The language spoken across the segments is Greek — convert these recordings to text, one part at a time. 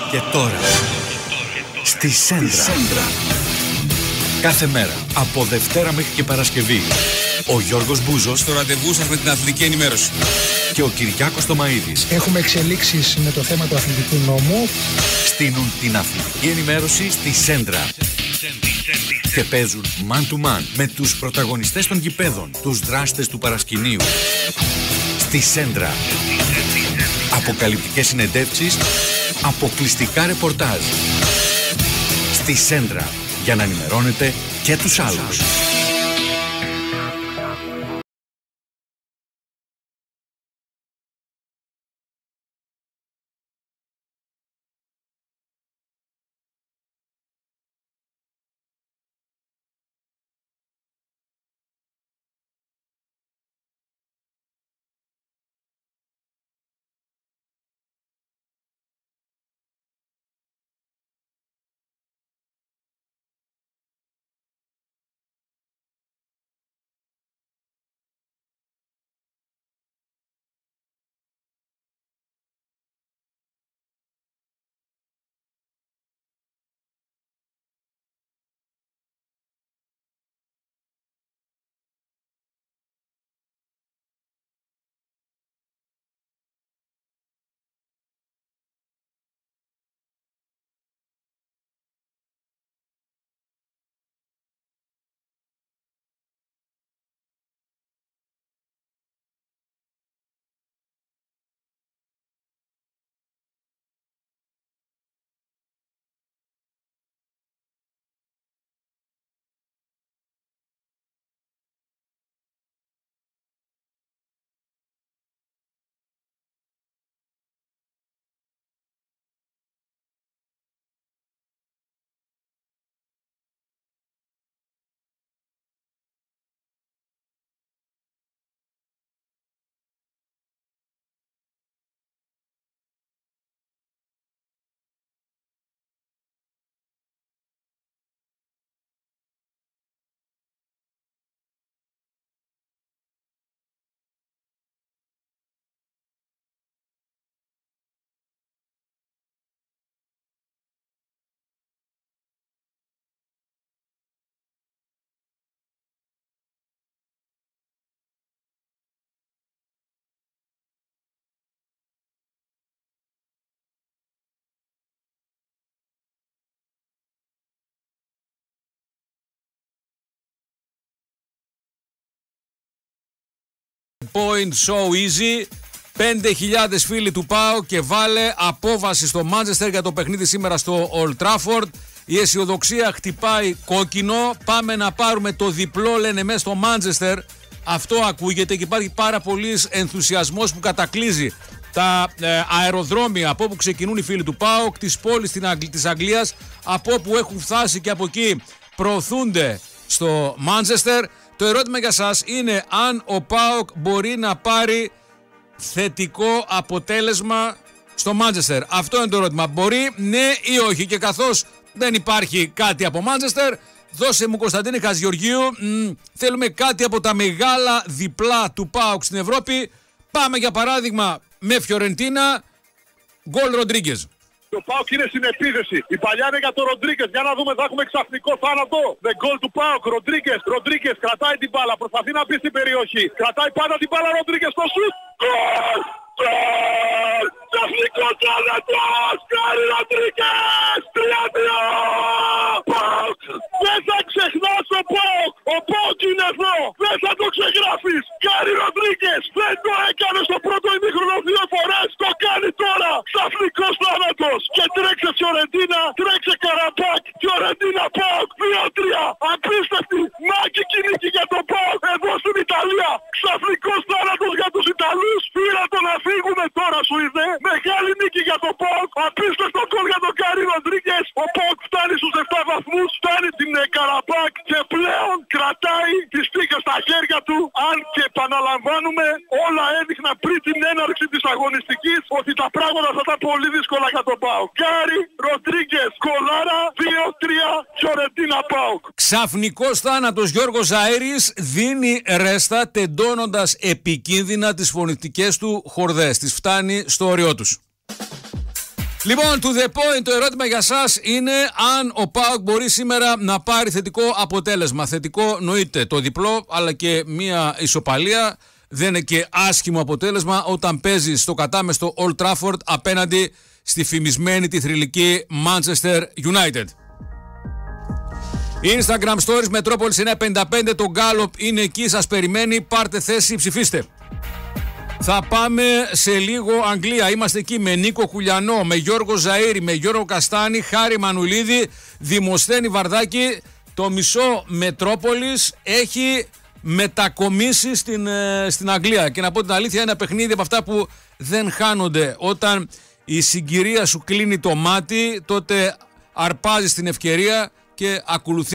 Και τώρα, στη Σέντρα. Κάθε μέρα, από Δευτέρα μέχρι και Παρασκευή, ο Γιώργος Μπούζος στο ραντεβού σας με την αθλητική ενημέρωση και ο Κυριάκος Τομαΐδης έχουμε εξελίξεις με το θέμα του αθλητικού νόμου. στείνουν την αθλητική ενημέρωση στη Σέντρα και παίζουν man to man με τους πρωταγωνιστές των γηπέδων, τους δράστες του παρασκηνίου. Στη Σέντρα. Αποκαλυπτικές συνεντεύξεις, αποκλειστικά ρεπορτάζ. Στη Σέντρα, για να ενημερώνετε και τους άλλους. Point so easy. 5.000 φίλοι του ΠΑΟΚ και βάλε απόβαση στο Μάντσεστερ για το παιχνίδι σήμερα στο Old Trafford. Η αισιοδοξία χτυπάει κόκκινο. Πάμε να πάρουμε το διπλό, λένε, μέσα στο Μάντσεστερ. Αυτό ακούγεται και υπάρχει πάρα πολύς ενθουσιασμός που κατακλείζει τα αεροδρόμια από όπου ξεκινούν οι φίλοι του ΠΑΟΚ, της πόλης της Αγγλίας, από όπου έχουν φτάσει και από εκεί προωθούνται στο Μάντσεστερ. Το ερώτημα για σας είναι αν ο ΠΑΟΚ μπορεί να πάρει θετικό αποτέλεσμα στο Μάντσεστερ. Αυτό είναι το ερώτημα. Μπορεί, ναι ή όχι. Και καθώς δεν υπάρχει κάτι από Μάντσεστερ, δώσε μου, Κωνσταντίνε Χατζηγεωργίου, θέλουμε κάτι από τα μεγάλα διπλά του ΠΑΟΚ στην Ευρώπη. Πάμε για παράδειγμα με Φιωρεντίνα, γκολ Ροντρίγκες. Το ΠΑΟΚ είναι στην επίθεση. Η παλιά είναι για τον Ροντρίγκες. Για να δούμε, θα έχουμε ξαφνικό θάνατο. Με γκολ του ΠΑΟΚ. Ροντρίγκες κρατάει την μπάλα. Προσπαθεί να μπει στην περιοχή. Κρατάει πάντα την μπάλα. Ροντρίγκες στο σουτ. Γκολ! Γκολ! Ξαφνικό θάνατος! Γκάρι Ροντρίγκες! 3-2! ΠΑΟΚ! Δεν θα ξεχνάς το ΠΑΟΚ! Ο ΠΑΟΚ είναι εδώ! Δεν θα το ξεγράφεις! Γκάρι Ροντρίγκες! Δεν το έκανε στο πρώτο ημίχρονο 2 φορές! Το κάνει τώρα! Ξαφνικός θάνατος! Και τρέξε Φιωρεντίνα! Τρέξε Καραμπάκ! Φιωρεντίνα ΠΑΟΚ! 2-3! Απίστευτη! Μάγικη νίκη για το ΠΑΟΚ! Εδώ στην Ιταλία! Ξαφνικός θάνατος για τους Ιταλούς! Πήρα το να φύγουμε τώρα, σου είδε! Μεγάλη νίκη για το ΠΑΟΚ! Απίστευτο γκολ για τον Γκάρι Ροντρίγκες! Ο ΠΑΟΚ φτάνει στους 7 βαθμούς! Φτάνει την Καραμπάκ και πλέον κρατάει τις τύχες στα χέρια του. Αν και επαναλαμβάνουμε, όλα έδειχναν πριν την έναρξη της αγωνιστικής ότι τα πράγματα θα ήταν πολύ δύσκολα για τον ΠΑΟΚ. Γκάρι Ροντρίγκες, κολάρα, 2-3, Φιωρεντίνα ΠΑΟΚ. Ξαφνικός θάνατος Γιώργος Ζαΐρης δίνει ρέστα, τεντώνοντας επικίνδυνα τις φωνητικές του χορδές. Τις φτάνει στο όριό τους. Λοιπόν, to the point, το ερώτημα για σας είναι αν ο ΠΑΟΚ μπορεί σήμερα να πάρει θετικό αποτέλεσμα. Θετικό νοείται το διπλό, αλλά και μια ισοπαλία. Δεν είναι και άσχημο αποτέλεσμα όταν παίζει στο κατάμεστο Old Trafford απέναντι στη φημισμένη τη θρυλική Manchester United. Instagram Stories Μετρόπολης 955, το Gallop είναι εκεί, σας περιμένει, πάρτε θέση, ψηφίστε. Θα πάμε σε λίγο Αγγλία, είμαστε εκεί με Νίκο Κουλιανό, με Γιώργο Ζαΐρη, με Γιώργο Καστάνη, Χάρη Μανουλίδη, Δημοσθένη Βαρδάκη. Το μισό Μετρόπολης έχει μετακομίσει στην Αγγλία και να πω την αλήθεια, ένα παιχνίδι από αυτά που δεν χάνονται. Όταν η συγκυρία σου κλείνει το μάτι, τότε αρπάζεις την ευκαιρία και ακολουθεί.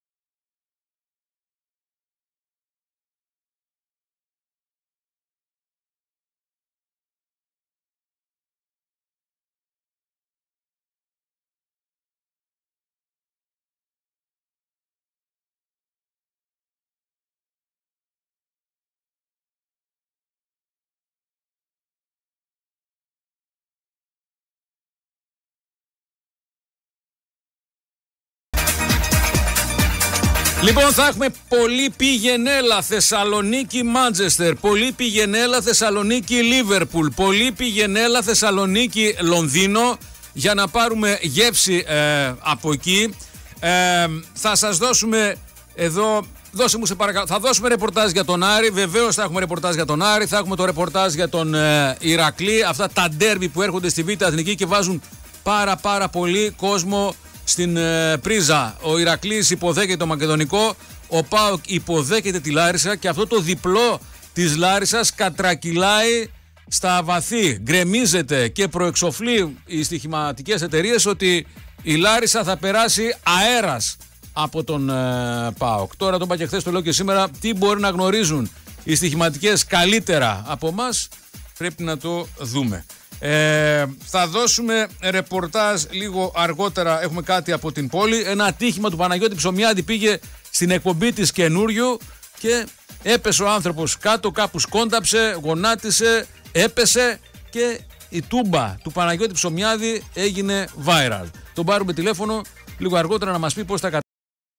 Λοιπόν, θα έχουμε πολύ πηγενέλα Θεσσαλονίκη-Μάντσεστερ, πολύ πηγενέλα Θεσσαλονίκη-Λίβερπουλ, πολύ πηγενέλα Θεσσαλονίκη-Λονδίνο για να πάρουμε γεύση από εκεί. Θα σας δώσουμε εδώ, δώσε μου σε παρακαλώ, θα δώσουμε ρεπορτάζ για τον Άρη, βεβαίως θα έχουμε ρεπορτάζ για τον Άρη, θα έχουμε το ρεπορτάζ για τον Ηρακλή, αυτά τα ντέρμπι που έρχονται στη Β' Εθνική και βάζουν πάρα πολύ κόσμο στην πρίζα. Ο Ηρακλής υποδέχεται το Μακεδονικό, ο ΠΑΟΚ υποδέχεται τη Λάρισα και αυτό το διπλό της Λάρισσας κατρακυλάει στα βαθύ. Γκρεμίζεται και προεξοφλεί οι στοιχηματικές εταιρείες ότι η Λάρισα θα περάσει αέρας από τον ΠΑΟΚ. Τώρα το είπα και χθες, το λέω και σήμερα, τι μπορεί να γνωρίζουν οι στοιχηματικές καλύτερα από εμάς, πρέπει να το δούμε. Θα δώσουμε ρεπορτάζ λίγο αργότερα, έχουμε κάτι από την πόλη. Ένα ατύχημα του Παναγιώτη Ψωμιάδη, πήγε στην εκπομπή της καινούριου και έπεσε ο άνθρωπος κάτω, κάπου σκόνταψε, γονάτισε, έπεσε και η τούμπα του Παναγιώτη Ψωμιάδη έγινε viral. Τον πάρουμε τηλέφωνο λίγο αργότερα να μας πει πώς τα καταφέρει.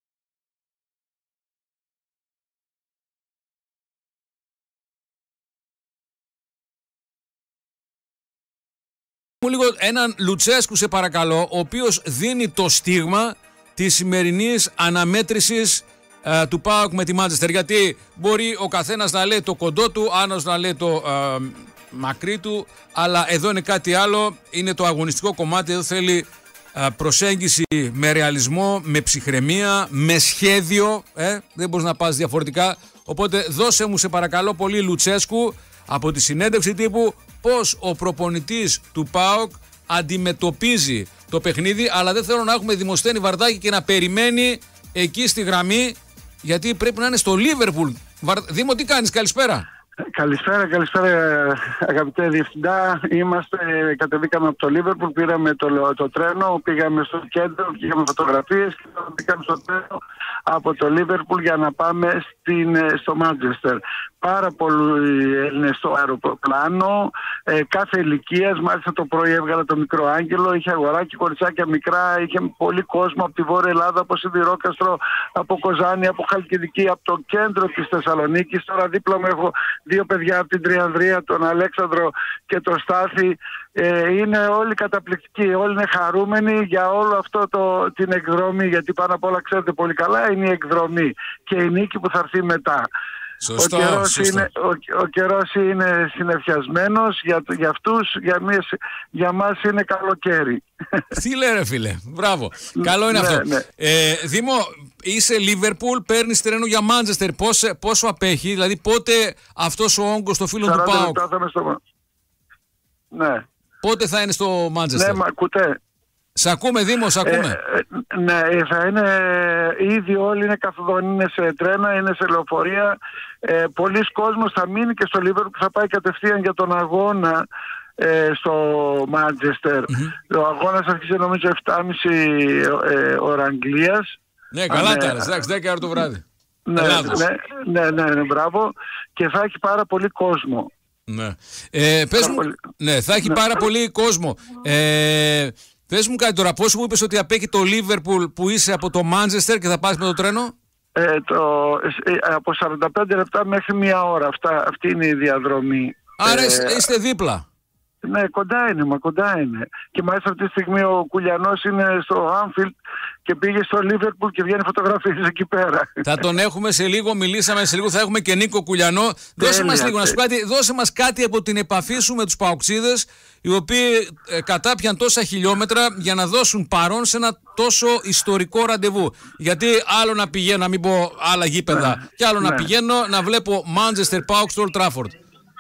Λίγο έναν Λουτσέσκου σε παρακαλώ, ο οποίος δίνει το στίγμα της σημερινής αναμέτρησης του ΠΑΟΚ με τη Μάντσεστερ. Γιατί μπορεί ο καθένας να λέει το κοντό του, άλλος να λέει το μακρύ του, αλλά εδώ είναι κάτι άλλο, είναι το αγωνιστικό κομμάτι, εδώ θέλει προσέγγιση με ρεαλισμό, με ψυχραιμία, με σχέδιο, δεν μπορείς να πας διαφορετικά. Οπότε δώσε μου σε παρακαλώ πολύ, Λουτσέσκου, από τη συνέντευξη τύπου, πώς ο προπονητής του ΠΑΟΚ αντιμετωπίζει το παιχνίδι, αλλά δεν θέλω να έχουμε Δημοσθένη Βαρδάκη και να περιμένει εκεί στη γραμμή, γιατί πρέπει να είναι στο Λίβερπουλ. Δήμο, τι κάνεις, καλησπέρα. Καλησπέρα αγαπητέ διευθυντά. Κατεβήκαμε από το Λίβερπουλ, πήραμε το τρένο, πήγαμε στο κέντρο, πήγαμε φωτογραφίες και πήγαμε στο τρένο από το Λίβερπουλ για να πάμε στο Μάντσεστερ. Πάρα πολλοί Έλληνες στο αεροπλάνο, κάθε ηλικίας. Μάλιστα το πρωί έβγαλα το μικρό Άγγελο, είχε αγοράκι, κοριτσάκια μικρά, είχε πολύ κόσμο από τη Βόρεια Ελλάδα, από Σιδηρόκαστρο, από Κοζάνη, από Χαλκιδική, από το κέντρο της Θεσσαλονίκης. Τώρα δίπλα μου έχω δύο παιδιά από την Τριανδρία, τον Αλέξανδρο και τον Στάθη. Είναι όλοι καταπληκτικοί, όλοι είναι χαρούμενοι για όλο αυτό την εκδρομή, γιατί πάνω απ' όλα ξέρετε πολύ καλά είναι η εκδρομή και η νίκη που θα έρθει μετά. Σωστό, ο καιρός είναι συννεφιασμένος για αυτούς, για μας είναι καλοκαίρι. Τι λέει ρε φίλε, μπράβο, καλό είναι αυτό. Ναι. Δήμο, είσαι Λίβερπουλ, παίρνεις τρένο για Μάντσεστερ, πόσο απέχει, δηλαδή πότε αυτός ο όγκος των φίλων του ΠΑΟΚ, ναι. Πότε θα είναι στο Μάντσεστερ? Ναι, μα ακούτε. Σ' ακούμε Δήμο, σ' ακούμε. Ναι, θα είναι, ήδη όλοι είναι καθοδόν, είναι σε τρένα, είναι σε λεωφορεία. Πολλοί κόσμος θα μείνει και στο Λίβερπουλ, θα πάει κατευθείαν για τον αγώνα στο Μάντσεστερ. Ο αγώνας αρχίζει νομίζω 7.30 ώρα Αγγλίας. Ναι, καλά τα λες, εντάξει, 10 ώρα το βράδυ. Ναι, μπράβο. Και θα έχει πάρα πολύ κόσμο. Ναι. Πες μου, ναι, θα έχει πάρα πολύ κόσμο. Πες μου κάτι τώρα, πώς μου είπες ότι απέχει το Λίβερπουλ που είσαι από το Μάντσεστερ και θα πας με το τρένο? Από 45 λεπτά μέχρι 1 ώρα. Αυτή είναι η διαδρομή. Άρα είστε δίπλα. Ναι, κοντά είναι. Και μάλιστα αυτή τη στιγμή ο Κουλιανός είναι στο Άνφιλντ και πήγε στο Λίβερπουλ και βγαίνει φωτογραφίες εκεί πέρα. Θα τον έχουμε σε λίγο, μιλήσαμε σε λίγο, θα έχουμε και Νίκο Κουλιανό. Δώσε μας λίγο, να σου κάτι, δώσε μας κάτι από την επαφή σου με τους παοξίδες, οι οποίοι κατάπιαν τόσα χιλιόμετρα για να δώσουν παρόν σε ένα τόσο ιστορικό ραντεβού. Γιατί άλλο να πηγαίνω, να μην πω άλλα γήπεδα, και άλλο να πηγαίνω να βλέπω Manchester PAOK στο Old Trafford.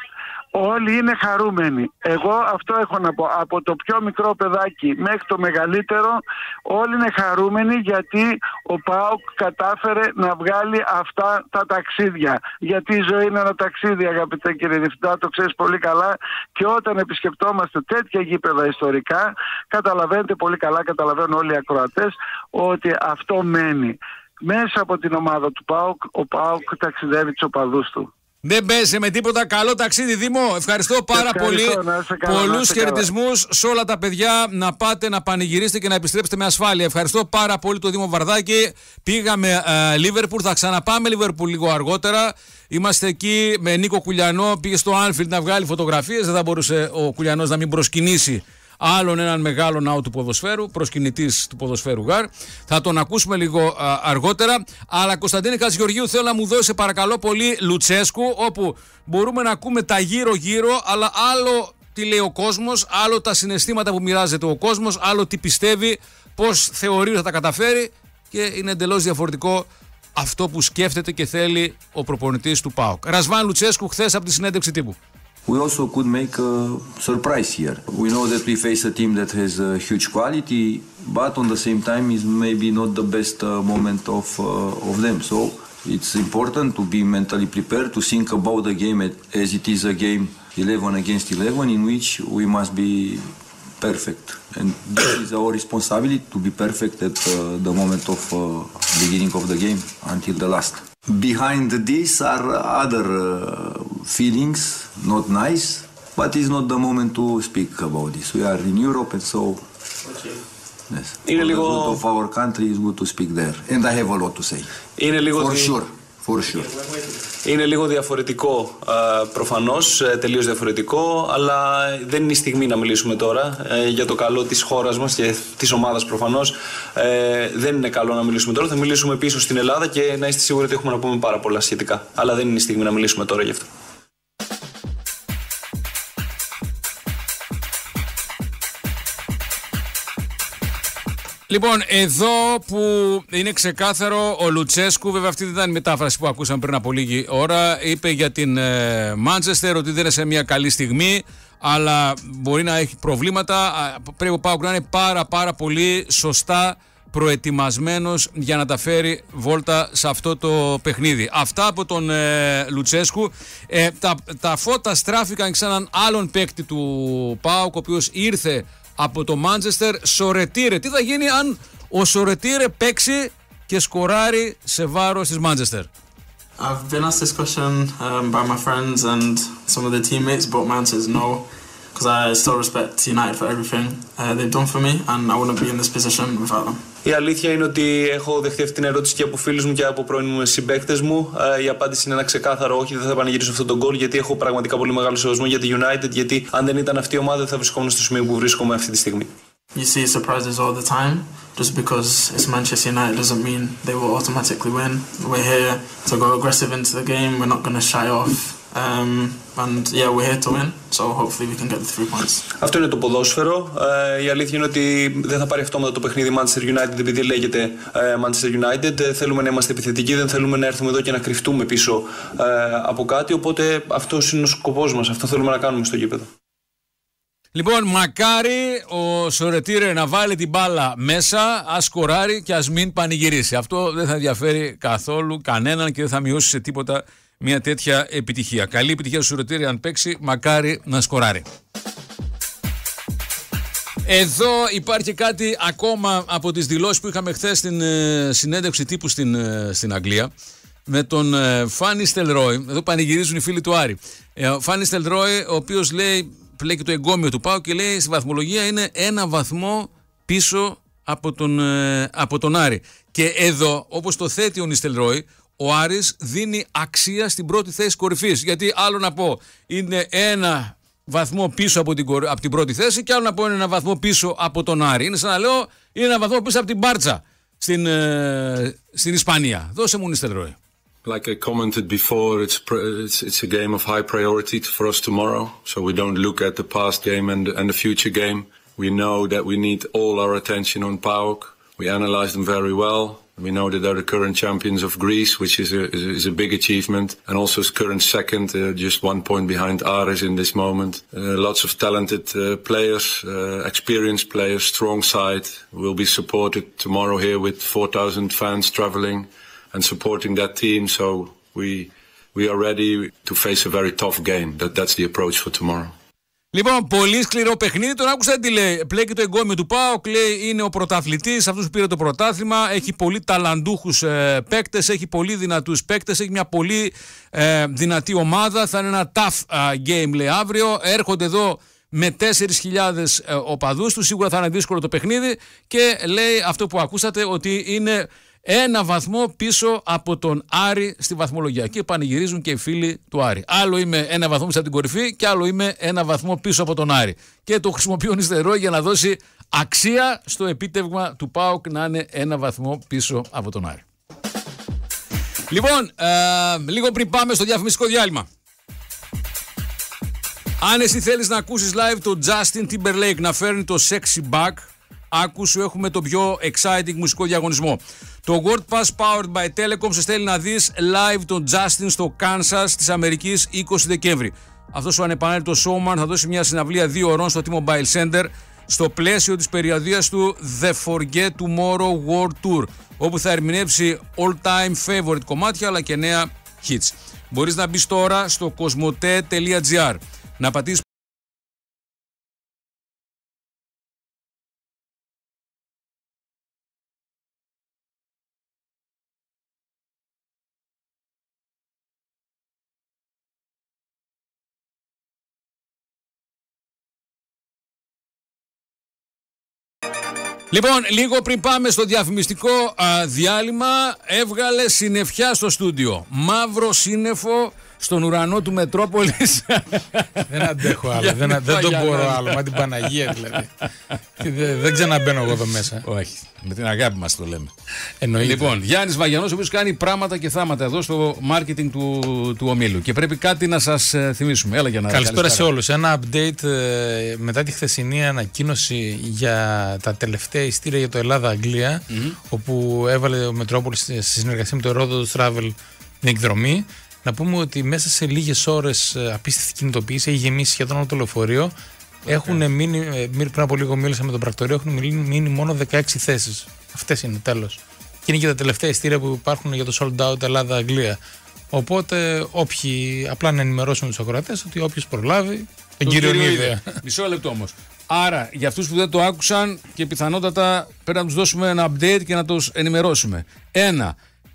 Όλοι είναι χαρούμενοι. Εγώ αυτό έχω να πω. Από το πιο μικρό παιδάκι μέχρι το μεγαλύτερο, όλοι είναι χαρούμενοι γιατί ο ΠΑΟΚ κατάφερε να βγάλει αυτά τα ταξίδια. Γιατί η ζωή είναι ένα ταξίδι, αγαπητέ κύριε Διευθυντά, το ξέρεις πολύ καλά. Και όταν επισκεπτόμαστε τέτοια γήπεδα ιστορικά, καταλαβαίνετε πολύ καλά, καταλαβαίνουν όλοι οι ακροατές, ότι αυτό μένει. Μέσα από την ομάδα του ΠΑΟΚ, ο ΠΑΟΚ ταξιδεύει τους οπαδούς του. Δεν παίζει με τίποτα. Καλό ταξίδι, Δήμο. Ευχαριστώ πάρα πολύ. Πολλούς χαιρετισμούς σε όλα τα παιδιά. Να πάτε να πανηγυρίσετε και να επιστρέψετε με ασφάλεια. Ευχαριστώ πάρα πολύ τον Δήμο Βαρδάκη. Πήγαμε Λίβερπουλ. Θα ξαναπάμε Λίβερπουλ λίγο αργότερα. Είμαστε εκεί με Νίκο Κουλιανό. Πήγε στο Άνφιλντ να βγάλει φωτογραφίες. Δεν θα μπορούσε ο Κουλιανός να μην προσκυνήσει άλλον έναν μεγάλο ναό του ποδοσφαίρου, προσκυνητής του ποδοσφαίρου Γαρ. Θα τον ακούσουμε λίγο αργότερα. Αλλά Κωνσταντίνη Χατζηγεωργίου, θέλω να μου δώσει παρακαλώ πολύ Λουτσέσκου, όπου μπορούμε να ακούμε τα γύρω-γύρω, αλλά άλλο τι λέει ο κόσμος, άλλο τα συναισθήματα που μοιράζεται ο κόσμος, άλλο τι πιστεύει, πώς θεωρεί ότι θα τα καταφέρει, και είναι εντελώς διαφορετικό αυτό που σκέφτεται και θέλει ο προπονητής του ΠΑΟΚ. Ρασβάν Λουτσέσκου, χθες από τη συνέντευξη τύπου. We also could make a surprise here. We know that we face a team that has a huge quality, but on the same time is maybe not the best moment of them. So it's important to be mentally prepared, to think about the game as it is a game 11 against 11 in which we must be perfect. And this is our responsibility, to be perfect at the moment of beginning of the game until the last. Behind this are other feelings, not nice, but it's not the moment to speak about this. We are in Europe and so yes. For the good of our country is good to speak there. And I have a lot to say. For sure. Είναι λίγο διαφορετικό, προφανώς, τελείως διαφορετικό, αλλά δεν είναι η στιγμή να μιλήσουμε τώρα για το καλό της χώρας μας και της ομάδας προφανώς. Δεν είναι καλό να μιλήσουμε τώρα, θα μιλήσουμε πίσω στην Ελλάδα και να είστε σίγουροι ότι έχουμε να πούμε πάρα πολλά σχετικά. Αλλά δεν είναι η στιγμή να μιλήσουμε τώρα γι' αυτό. Λοιπόν, εδώ που είναι ξεκάθαρο, ο Λουτσέσκου, βέβαια αυτή δεν ήταν η μετάφραση που ακούσαμε πριν από λίγη ώρα, είπε για την Μάντσεστερ ότι δεν είναι σε μια καλή στιγμή, αλλά μπορεί να έχει προβλήματα. Πρέπει ο ΠΑΟΚ να είναι πάρα πολύ σωστά προετοιμασμένος για να τα φέρει βόλτα σε αυτό το παιχνίδι. Αυτά από τον Λουτσέσκου. Τα φώτα στράφηκαν σε έναν άλλον παίκτη του ΠΑΟΚ, ο οποίος ήρθε από το Manchester, Σορετήρε. Τι θα γίνει αν ο Σορετήρε παίξει και σκοράρει σε βάρος της Manchester? I've been asked this question by my friends and some of the teammates, but my answer is no, because I still respect United for everything they've done for me, and I wouldn't be in this position without them. Η αλήθεια είναι ότι έχω δεχτεί αυτή την ερώτηση και από φίλους μου και από πρώην συμπαίκτες μου. Η απάντηση είναι ένα ξεκάθαρο όχι, δεν θα πανηγυρίσω αυτόν τον γκολ, γιατί έχω πραγματικά πολύ μεγάλο σεβασμό για τη United, γιατί αν δεν ήταν αυτή η ομάδα δεν θα βρισκόμουν στο σημείο που βρίσκομαι αυτή τη στιγμή. You see surprises all the time. Just because it's Manchester United doesn't mean they will automatically win. We're here to go aggressive into the game. We're not going to shy off. And yeah, we're here to win. So hopefully we can get the 3 points. Αυτό είναι το ποδόσφαιρο. Η αλήθεια είναι ότι δεν θα πάρει αυτόματα το παιχνίδι Manchester United επειδή λέγεται Manchester United. Θέλουμε να είμαστε επιθετικοί, δεν θέλουμε να έρθουμε εδώ και να κρυφτούμε πίσω από κάτι. Οπότε αυτός είναι ο σκοπός μας. Αυτό θέλουμε να κάνουμε στο γήπεδο. Λοιπόν, μακάρι ο Σορετήρε να βάλει την μπάλα μέσα, ας σκοράρει και ας μην πανηγυρίσει. Αυτό δεν θα ενδιαφέρει καθόλου κανέναν και δεν θα μειώσει σε τίποτα μια τέτοια επιτυχία. Καλή επιτυχία του Σορετήρε αν παίξει, μακάρι να σκοράρει. Εδώ υπάρχει κάτι ακόμα από τις δηλώσεις που είχαμε χθες στην συνέντευξη τύπου στην Αγγλία, με τον Φάνι Στελρόι. Εδώ πανηγυρίζουν οι φίλοι του Άρη. Ο Φάνι Στελρόι, ο οποίος λέει και το εγκόμιο του ΠΑΟΚ και λέει στη βαθμολογία είναι 1 βαθμό πίσω από τον Άρη. Και εδώ, όπως το θέτει ο Νιστελρόι, ο Άρης δίνει αξία στην πρώτη θέση κορυφής. Γιατί άλλο να πω είναι 1 βαθμό πίσω από την πρώτη θέση και άλλο να πω είναι 1 βαθμό πίσω από τον Άρη. Είναι σαν να λέω είναι 1 βαθμό πίσω από την Μπάρτσα στην Ισπανία. Δώσε μου Νιστελρόι. Like I commented before, it's a game of high priority for us tomorrow. So we don't look at the past game and the future game. We know that we need all our attention on PAOK. We analyze them very well. We know that they're the current champions of Greece, which is a big achievement, and also is current second, just 1 point behind Ares in this moment. Lots of talented players, experienced players, strong side. We'll be supported tomorrow here with 4,000 fans traveling and supporting that team. So we are ready to face a very tough game. That's the approach for tomorrow. Λοιπόν, πολύ σκληρό παιχνίδι. Τον άκουσα τι λέει. Πλέκει το εγκόμιο του ΠΑΟΚ. Λέει είναι ο πρωταθλητής, αυτός που πήρε το πρωτάθλημα. Έχει πολύ ταλαντούχους παίκτες, έχει πολύ δυνατούς παίκτες, έχει μια πολύ δυνατή ομάδα. Θα είναι ένα tough game, λέει αύριο. Έρχονται εδώ με 4.000 οπαδούς του. Σίγουρα θα είναι δύσκολο το παιχνίδι. Και λέει αυτό που ακούσατε, ότι είναι 1 βαθμό πίσω από τον Άρη στη βαθμολογία. Και πανηγυρίζουν και οι φίλοι του Άρη. Άλλο είμαι 1 βαθμό πίσω από την κορυφή και άλλο είμαι 1 βαθμό πίσω από τον Άρη. Και το χρησιμοποιεί ο Νιστερόι για να δώσει αξία στο επίτευγμα του ΠΑΟΚ να είναι 1 βαθμό πίσω από τον Άρη. Λοιπόν, λίγο πριν πάμε στο διαφημιστικό διάλειμμα. Αν εσύ θέλεις να ακούσεις live το Justin Timberlake να φέρνει το Sexy Back, άκουσου, έχουμε το πιο exciting μουσικό διαγωνισμό. Το World Pass Powered by Telecom σε στέλνει να δεις live τον Justin στο Kansas της Αμερικής 20 Δεκέμβρη. Αυτός ο ανεπανέλεπτος showman θα δώσει μια συναυλία 2 ωρών στο T-Mobile Center στο πλαίσιο της περιοδίας του The Forget Tomorrow World Tour, όπου θα ερμηνεύσει all-time favorite κομμάτια αλλά και νέα hits. Μπορείς να μπεις τώρα στο cosmote.gr, να πατήσεις Λοιπόν, λίγο πριν πάμε στο διαφημιστικό διάλειμμα, έβγαλε συννεφιά στο στούντιο. Μαύρο σύννεφο στον ουρανό του Μετρόπολης. Δεν αντέχω άλλο, δεν το μπορώ άλλο. Μα την Παναγία δηλαδή. Δεν ξαναμπαίνω εγώ εδώ μέσα. Όχι, με την αγάπη μας το λέμε. Εννοείται. Λοιπόν, Γιάννης Βαγιανός, ο οποίος κάνει πράγματα και θάματα εδώ στο marketing του ομίλου. Και πρέπει κάτι να σας θυμίσουμε. Έλα για να καλησπέρα σε όλους. Ένα update μετά τη χθεσινή ανακοίνωση για τα τελευταία ειστήρια για το Ελλάδα-Αγγλία, όπου έβαλε ο Μετρόπολης στη συνεργασία με το Ρόδοτος Travel την εκδρομή. Να πούμε ότι μέσα σε λίγες ώρες απίστευτη κινητοποίηση, έχει γεμίσει σχεδόν όλο το λεωφορείο. Έχουν μείνει, πριν από λίγο μίλησα με τον πρακτορείο, έχουν μείνει μόνο 16 θέσεις. Αυτές είναι, τέλος. Και είναι και τα τελευταία ειστήρια που υπάρχουν για το sold out Ελλάδα-Αγγλία. Οπότε, όποιοι, απλά να ενημερώσουμε τους ακροατές ότι όποιος προλάβει, τον κύριο Νίδε. Μισό λεπτό όμως. Άρα, για αυτούς που δεν το άκουσαν και πιθανότατα πρέπει να τους δώσουμε ένα update και να τους ενημερώσουμε. 1.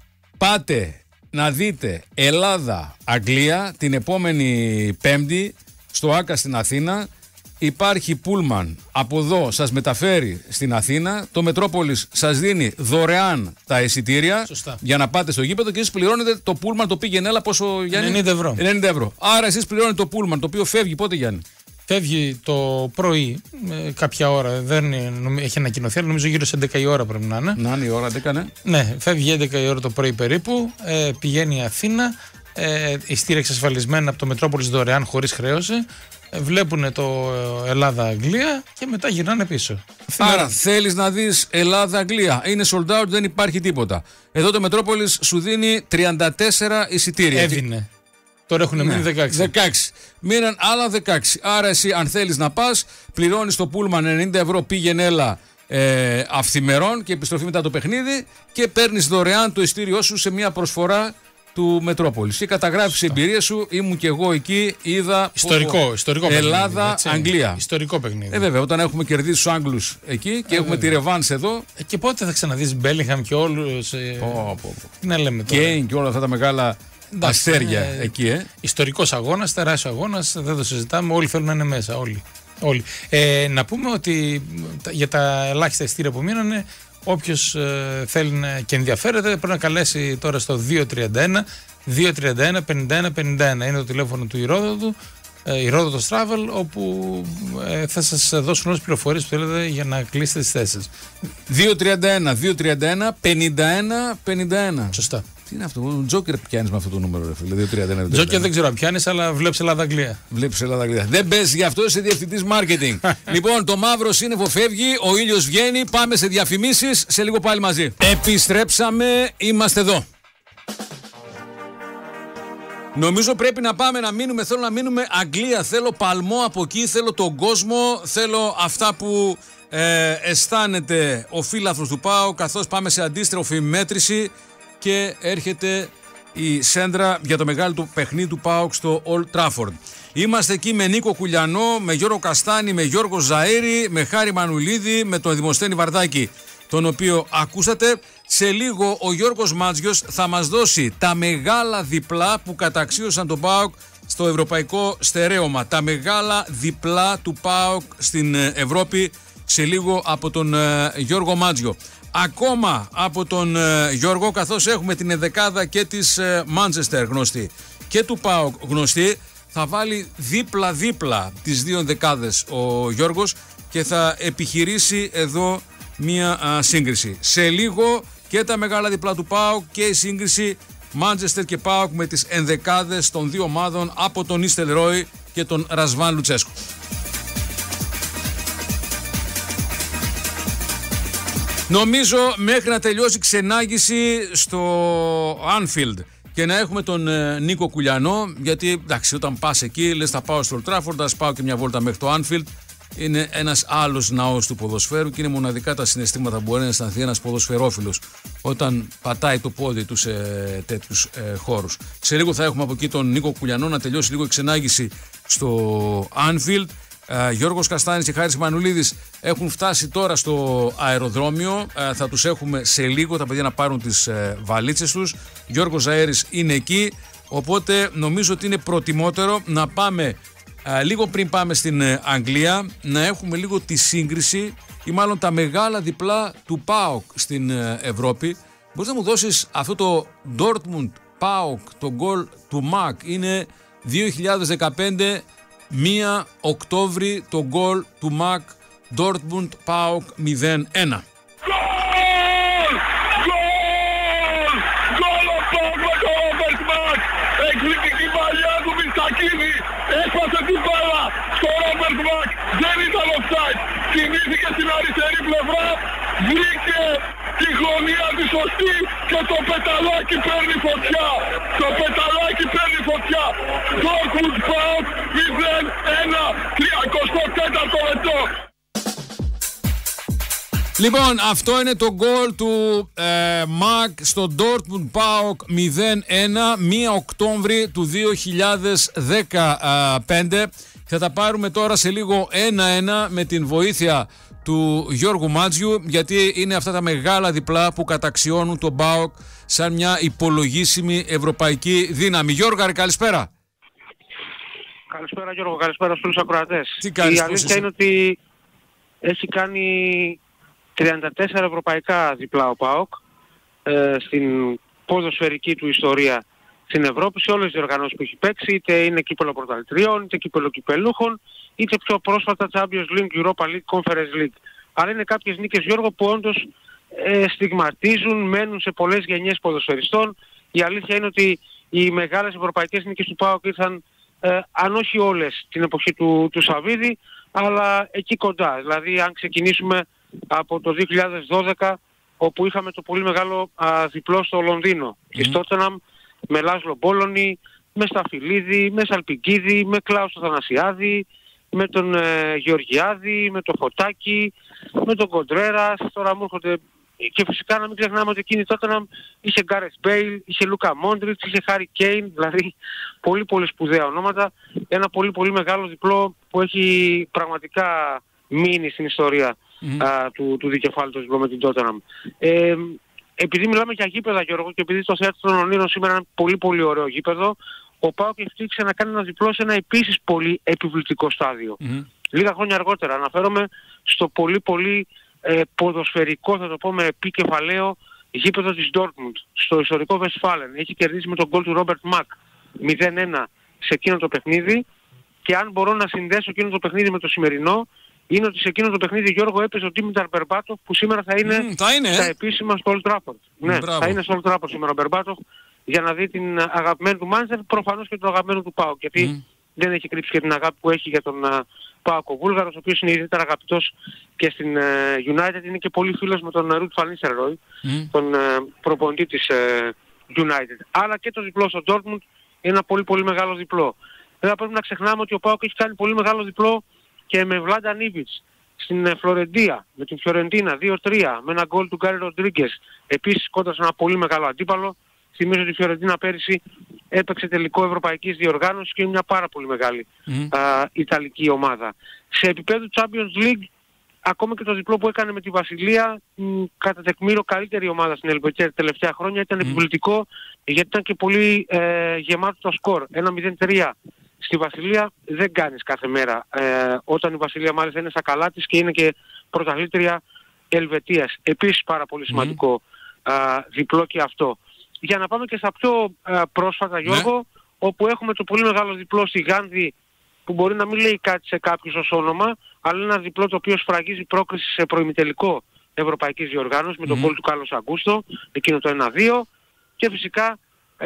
Πάτε να δείτε Ελλάδα-Αγγλία την επόμενη Πέμπτη στο Άκα στην Αθήνα. Υπάρχει πούλμαν από εδώ, σας μεταφέρει στην Αθήνα. Το Μετρόπολης σας δίνει δωρεάν τα εισιτήρια. Σωστά. Για να πάτε στο γήπεδο και εσείς πληρώνετε το πούλμαν, το πήγαινε έλα πόσο, Γιάννη? 90 ευρώ. 90 ευρώ. Άρα εσείς πληρώνετε το πούλμαν, το οποίο φεύγει πότε, Γιάννη? Φεύγει το πρωί, κάποια ώρα, δεν έχει ανακοινωθεί, αλλά νομίζω γύρω σε 11 η ώρα πρέπει να είναι. Να είναι η ώρα, 11, ναι. Ναι, φεύγει 11 η ώρα το πρωί περίπου, πηγαίνει η Αθήνα, ειστήρια εξασφαλισμένα από το Μετρόπολης δωρεάν χωρίς χρέωση, βλέπουν το Ελλάδα-Αγγλία και μετά γυρνάνε πίσω. Άρα θέλεις να δεις Ελλάδα-Αγγλία, είναι sold out, δεν υπάρχει τίποτα. Εδώ το Μετρόπολης σου δίνει 34 εισιτήρια. Έδινε. Τώρα έχουν μείνει 16. Μείναν άλλα 16. Άρα εσύ αν θέλεις να πας, πληρώνεις το πούλμαν 90 ευρώ πήγαινε έλα αυθημερών και επιστροφή μετά το παιχνίδι και παίρνεις δωρεάν το ειστήριό σου σε μια προσφορά του Μετρόπολης. Και καταγράφεις εμπειρίες σου, ήμουν και εγώ εκεί, είδα. Ιστορικό Ελλάδα-Αγγλία. Ιστορικό παιχνίδι. Βέβαια, όταν έχουμε κερδίσει τους Άγγλους εκεί και έχουμε τη ρεβάνς εδώ. Και πότε θα ξαναδείς Μπέλιγχαμ και όλους. Τι να λέμε τώρα. Κέιν και όλα αυτά τα μεγάλα αστέρια εκεί. Ιστορικός αγώνας, τεράστιος αγώνας, δεν το συζητάμε. Όλοι θέλουν να είναι μέσα. Όλοι. Να πούμε ότι για τα ελάχιστα εισιτήρια που μείνανε, όποιος θέλει και ενδιαφέρεται πρέπει να καλέσει τώρα στο 231 51 είναι το τηλέφωνο του Ηρόδοτος Travel, όπου θα σας δώσουν όλες τις πληροφορίες που θέλετε για να κλείσετε τις θέσεις. 231 51. Σωστά. Τι είναι αυτό, Τζόκερ πιάνεις με αυτό το νούμερο, ρε φίλε? 231. Τζόκερ δεν ξέρω αν πιάνεις, αλλά βλέπεις Ελλάδα-Αγγλία. Δεν παίζει, γι' αυτό είσαι διευθυντής marketing. Λοιπόν, το μαύρο σύννεφο φεύγει, ο ήλιος βγαίνει, πάμε σε διαφημίσεις, σε λίγο πάλι μαζί. Επιστρέψαμε, είμαστε εδώ. Νομίζω πρέπει να πάμε να μείνουμε, θέλω να μείνουμε Αγγλία, θέλω παλμό από εκεί, θέλω τον κόσμο, θέλω αυτά που αισθάνεται ο φίλαθλος του ΠΑΟΚ, καθώς πάμε σε αντίστροφη μέτρηση και έρχεται η σέντρα για το μεγάλο του παιχνίδι του ΠΑΟΚ στο Old Trafford. Είμαστε εκεί με Νίκο Κουλιανό, με Γιώργο Καστάνη, με Γιώργο Ζαΐρη, με Χάρη Μανουλίδη, με τον Δημοσθένη Βαρδάκη, τον οποίο ακούσατε. Σε λίγο ο Γιώργος Μάτζιος θα μας δώσει τα μεγάλα διπλά που καταξίωσαν τον ΠΑΟΚ στο ευρωπαϊκό στερέωμα. Τα μεγάλα διπλά του ΠΑΟΚ στην Ευρώπη, σε λίγο από τον Γιώργο Μάτζιο. Ακόμα από τον Γιώργο, καθώς έχουμε την ενδεκάδα και της Manchester γνωστή και του ΠΑΟΚ γνωστή, θα βάλει δίπλα-δίπλα τις δύο ενδεκάδες ο Γιώργος και θα επιχειρήσει εδώ μία σύγκριση. Σε λίγο και τα μεγάλα διπλά του ΠΑΟΚ και η σύγκριση Manchester και ΠΑΟΚ με τις ενδεκάδες των δύο ομάδων από τον Νίστελ Ρόι και τον Ρασβάν Λουτσέσκου. Νομίζω μέχρι να τελειώσει η ξενάγηση στο Anfield και να έχουμε τον Νίκο Κουλιανό, γιατί εντάξει, όταν πας εκεί λες θα πάω στο Old Trafford, θα πάω και μια βόλτα μέχρι το Anfield. Είναι ένας άλλος ναός του ποδοσφαίρου και είναι μοναδικά τα συναισθήματα που μπορεί να αισθανθεί ένας ποδοσφαιρόφιλος όταν πατάει το πόδι του σε τέτοιους χώρους. Σε λίγο θα έχουμε από εκεί τον Νίκο Κουλιανό να τελειώσει λίγο η ξενάγηση στο Anfield. Γιώργος Καστάνης και Χάρης Μανουλίδης έχουν φτάσει τώρα στο αεροδρόμιο. Θα τους έχουμε σε λίγο τα παιδιά να πάρουν τις βαλίτσες τους. Γιώργος Ζαέρης είναι εκεί, οπότε νομίζω ότι είναι προτιμότερο να πάμε λίγο πριν πάμε στην Αγγλία, να έχουμε λίγο τη σύγκριση ή μάλλον τα μεγάλα διπλά του ΠΑΟΚ στην Ευρώπη. Μπορείς να μου δώσεις αυτό το Dortmund ΠΑΟΚ, το γκολ του ΜΑΚ? Είναι 2015, 1 Οκτώβρη, το γκολ του ΜΑΚ, Dortmund ΠΑΟΚ 0-1. Εκπληκτική παλιά του Μιστακίδη, έσπασε την μπάλα στο Ρόμπερτ Μακ, δεν ήταν offside, κινήθηκε στην αριστερή πλευρά, βρήκε τη γωνία τη σωστή και το πεταλάκι παίρνει φωτιά, Dortmund PAOK 0-1, 34ο λεπτό. Λοιπόν, αυτό είναι το γκολ του ΜΑΚ στο Dortmund PAOK 0-1, 1 Οκτώβρη του 2015. Θα τα πάρουμε τώρα σε λίγο 1-1 με την βοήθεια του Γιώργου Μάτζιου, γιατί είναι αυτά τα μεγάλα διπλά που καταξιώνουν τον ΠΑΟΚ σαν μια υπολογίσιμη ευρωπαϊκή δύναμη. Γιώργαρη, καλησπέρα. Καλησπέρα Γιώργο, καλησπέρα στους ακροατές. Τι κάνεις? Η αλήθεια είναι ότι έχει κάνει 34 ευρωπαϊκά διπλά ο ΠΑΟΚ στην ποδοσφαιρική του ιστορία στην Ευρώπη, σε όλες τις διοργανώσεις που έχει παίξει, είτε είναι κύπελλο πρωταθλητριών, είτε κύπελλο κυπελούχων, είτε πιο πρόσφατα Champions League, Europa League, Conference League. Αλλά είναι κάποιες νίκες, Γιώργο, που όντως στιγματίζουν, μένουν σε πολλές γενιές ποδοσφαιριστών. Η αλήθεια είναι ότι οι μεγάλες ευρωπαϊκές νίκες του ΠΑΟΚ ήρθαν, αν όχι όλες, την εποχή του Σαββίδη, αλλά εκεί κοντά. Δηλαδή, αν ξεκινήσουμε από το 2012, όπου είχαμε το πολύ μεγάλο διπλό στο Λονδίνο και στο Τότεναμ, με Λάσλο Μπόλωνη, με Σταφυλίδη, με Σαλπικίδη, με Κλάους Αθανασιάδη, με τον Γεωργιάδη, με τον Φωτάκη, με τον Κοντρέρας. Τώρα μου έρχονται Και φυσικά να μην ξεχνάμε ότι εκείνη τότε είχε Γκάρεθ Μπέιλ, είχε Λούκα Μόντριτς, είχε Χάρι Κέιν, δηλαδή πολύ πολύ σπουδαία ονόματα. Ένα πολύ πολύ μεγάλο διπλό που έχει πραγματικά μείνει στην ιστορία του δικεφάλου διπλό με την Τότεναμ. Επειδή μιλάμε για γήπεδα, Γιώργο, και επειδή το Θέατρο των Ονείρων σήμερα είναι πολύ πολύ ωραίο γήπεδο, ο ΠΑΟΚ ευτύχησε να κάνει ένα διπλό σε ένα επίσης πολύ επιβλητικό στάδιο. Λίγα χρόνια αργότερα αναφέρομαι στο πολύ πολύ ποδοσφαιρικό, θα το πω με επικεφαλαίο, γήπεδο της Dortmund, στο ιστορικό Westfalen. Έχει κερδίσει με τον γκολ του Ρόμπερτ Μακ 0-1 σε εκείνο το παιχνίδι, και αν μπορώ να συνδέσω εκείνο το παιχνίδι με το σημερινό, είναι ότι σε εκείνο το παιχνίδι, Γιώργο, έπαιζε ο Ντίμηταρ Μπερμπάτοφ, που σήμερα θα είναι στα επίσημα στο Old Trafford. Ναι, θα είναι στο Old Trafford σήμερα ο Μπερμπάτοφ για να δει την αγαπημένη του Μάντσεστερ, προφανώς και τον αγαπημένο του ΠΑΟΚ, γιατί δεν έχει κρύψει και την αγάπη που έχει για τον ΠΑΟΚ ο Βούλγαρος, ο οποίος είναι ιδιαίτερα αγαπητός και στην United, είναι και πολύ φίλος με τον Ρουτ Φαν Νίστελρόι, τον προπονητή της United. Αλλά και το διπλό στο Dortmund είναι ένα πολύ πολύ μεγάλο διπλό. Βέβαια πρέπει να ξεχνάμε ότι ο ΠΑΟΚ έχει κάνει πολύ μεγάλο διπλό και με Βλάνταν Ήβιτς στην Φλωρεντία, με την Φιωρεντίνα 2-3, με ένα γκολ του Γκάρι Ροντρίγκες, επίσης κόντρα σε ένα πολύ μεγάλο αντίπαλο. Θυμίζω ότι η Φιωρεντίνα πέρυσι έπαιξε τελικό ευρωπαϊκής διοργάνωσης και είναι μια πάρα πολύ μεγάλη ιταλική ομάδα. Σε επίπεδο Champions League, ακόμα και το διπλό που έκανε με τη Βασιλεία, κατά τεκμήρο καλύτερη ομάδα στην Ελβετία τα τελευταία χρόνια, ήταν επιβλητικό, γιατί ήταν και πολύ γεμάτο το σκορ. 1-0-3 στη Βασιλεία δεν κάνεις κάθε μέρα, όταν η Βασιλεία μάλιστα είναι στα καλά της και είναι και πρωταθλήτρια Ελβετίας. Επίσης πάρα πολύ σημαντικό διπλό και αυτό. Για να πάμε και στα πιο πρόσφατα, Γιώργο, όπου έχουμε το πολύ μεγάλο διπλό στη Γάνδη, που μπορεί να μην λέει κάτι σε κάποιους ως όνομα, αλλά είναι ένα διπλό το οποίο σφραγίζει πρόκριση σε προημιτελικό ευρωπαϊκής διοργάνωσης με τον γκολ του Κάρλος Αγκούστο, εκείνο το 1-2, και φυσικά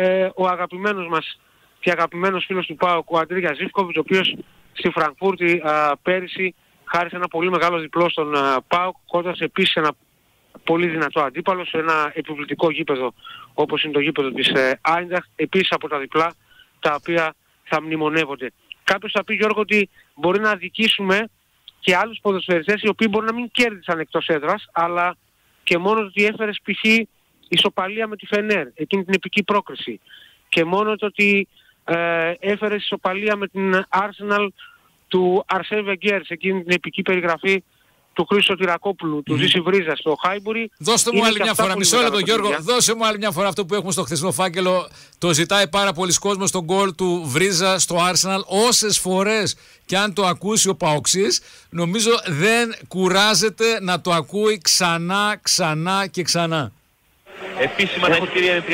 ο αγαπημένος μας και αγαπημένος φίλος του ΠΑΟΚ, ο Αντρίγια Ζίβκοβιτς, ο οποίος στη Φραγκφούρτη πέρυσι χάρισε ένα πολύ μεγάλο διπλό στον ΠΑΟΚ, κόντας επίσης ένα πολύ δυνατό αντίπαλο σε ένα επιβλητικό γήπεδο όπως είναι το γήπεδο της Άινταχτ, επίσης από τα διπλά τα οποία θα μνημονεύονται. Κάποιος θα πει, Γιώργο, ότι μπορεί να αδικήσουμε και άλλους ποδοσφαιριστές οι οποίοι μπορεί να μην κέρδισαν εκτός έδρας, αλλά και μόνο ότι έφερες π.χ. ισοπαλία με τη Φενέρ, εκείνη την επική πρόκριση, και μόνο το ότι έφερες ισοπαλία με την Arsenal του Αρσέν Βεγγέρ, εκείνη την επική περιγραφή του Χρήστο Τυρακόπουλου, του Ζήση Βρίζα στο Χάιμπουρι. Δώστε μου άλλη μια φορά, μισό λεπτό Γιώργο, δώσε μου άλλη μια φορά αυτό που έχουμε στο χθεσινό φάκελο. Το ζητάει πάρα πολλοί κόσμος, τον γκολ του Βρίζα στο Arsenal. Όσες φορές και αν το ακούσει ο Παοξής, νομίζω δεν κουράζεται να το ακούει ξανά και ξανά. Επίσημα τα εισιτήρια είναι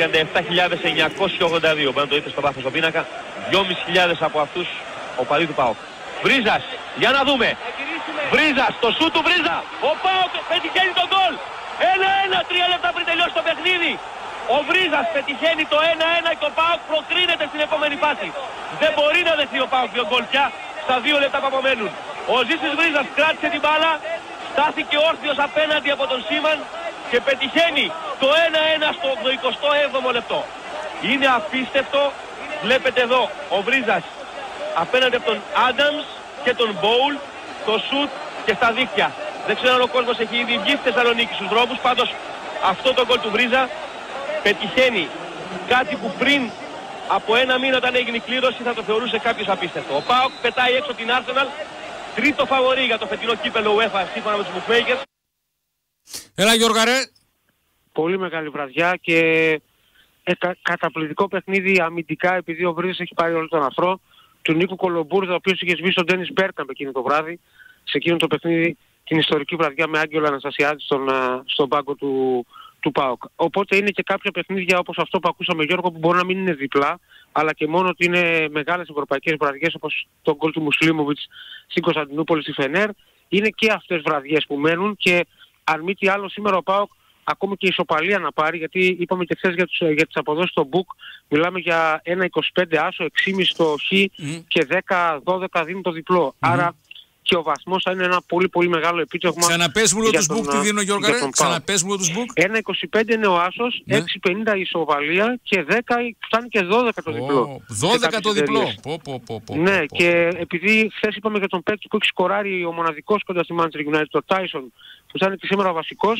37.982. Μπορεί να το δείτε στο βάθος στο πίνακα. 2.500 από αυτούς οπαδοί του ΠΑΟΚ. Βρίζας, για να δούμε. Βρίζας, το σούτ του Βρίζα. Ο ΠΑΟΚ πετυχαίνει τον γκολ. 1-1, 3 λεπτά πριν τελειώσει το παιχνίδι. Ο Βρίζας πετυχαίνει το 1-1 και ο ΠΑΟΚ προκρίνεται στην επόμενη φάση. Δεν μπορεί να δεχθεί ο ΠΑΟΚ 2 γκολ πια στα 2 λεπτά που απομένουν. Ο Ζήσης Βρίζας κράτησε την μπάλα, στάθηκε όρθιος απέναντι από τον Σίμαν και πετυχαίνει το 1-1 στο 27ο λεπτό. Είναι απίστευτο. Βλέπετε εδώ ο Βρίζας απέναντι από τον Άνταμς και τον Μπόουλ, το σουτ και στα δίχτυα. Δεν ξέρω αν ο κόσμος έχει ήδη βγει στη Θεσσαλονίκη στους δρόμους, πάντως αυτό το γκολ του Βρίζα πετυχαίνει κάτι που πριν από ένα μήνα όταν έγινε η κλήρωση θα το θεωρούσε κάποιος απίστευτο. Ο ΠΑΟΚ πετάει έξω την Arsenal, τρίτο φαβορί για το φετινό κύπελλο UEFA σύμφωνα με τους bookmakers. Έλα Γιώργα ρε. Πολύ μεγάλη βραδιά και καταπληκτικό παιχνίδι αμυντικά, επειδή ο Βρίζας έχει πάρει όλο τον αφρό του Νίκου Κολομπούρδα, ο οποίος είχε σβήσει τον Ντένις Μπέρκαμπ εκείνο το βράδυ, σε εκείνο το παιχνίδι, την ιστορική βραδιά με Άγγελο Αναστασιάδη στον πάγκο του ΠΑΟΚ. Οπότε είναι και κάποια παιχνίδια όπως αυτό που ακούσαμε, Γιώργο, που μπορεί να μην είναι διπλά, αλλά και μόνο ότι είναι μεγάλες ευρωπαϊκές βραδιές όπως το γκολ του Μουσλίμοβιτς στην Κωνσταντινούπολη στη Φενέρ. Είναι και αυτές βραδιές που μένουν, και αν μη τι άλλο σήμερα ο ΠΑΟΚ ακόμη και ισοπαλία να πάρει, γιατί είπαμε και χθες για τις αποδόσεις στο Book, μιλάμε για 1,25 άσο, 6,5 το Χ και 10-12 δίνει το διπλό. Άρα και ο βαθμός θα είναι ένα πολύ πολύ μεγάλο επίτευγμα. Ξαναπες μου τους Book τι δίνω Γιώργα ρε, ξαναπες μου τους Book. 1,25 είναι ο άσος, 6,50 η ισοβαλία και 10 φτάνει και 12 το διπλό. 12 το διπλό. Ναι, και επειδή χθες είπαμε για τον παίκτη που έχει σκοράρει ο μοναδικός κοντά στη Manchester United, το Tyson, που θα είναι και σήμερα ο βασικός,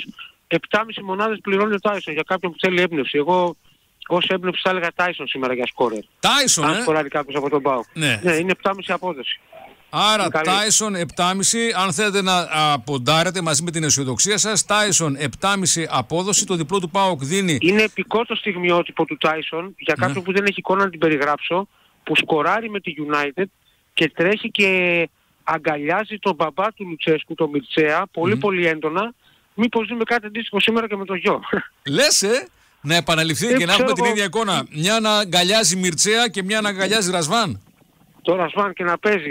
7,5 μονάδες πληρώνει ο Τάισον για κάποιον που θέλει έμπνευση. Εγώ ως έμπνευση θα έλεγα Τάισον σήμερα για σκόρερ. Τάισον, αν σκοράρει κάποιος από τον ΠΑΟΚ. Ναι, είναι 7,5 απόδοση. Άρα Τάισον 7,5, αν θέλετε να ποντάρετε μαζί με την αισιοδοξία σας, Τάισον 7,5 απόδοση, το διπλό του ΠΑΟΚ δίνει. Είναι επικό το στιγμιότυπο του Τάισον, για κάποιον που δεν έχει εικόνα να την περιγράψω, που σκοράρει με τη United και τρέχει και αγκαλιάζει τον μπαμπά του Λουτσέσκου, τον Μιρτσέα, πολύ έντονα. Μήπως δούμε κάτι αντίστοιχο σήμερα και με το γιο. Λες, να επαναληφθεί και να έχουμε την ίδια εικόνα. Μια να αγκαλιάζει Μιρτσέα και μια να αγκαλιάζει Ρασβάν. Το Ρασβάν και να παίζει.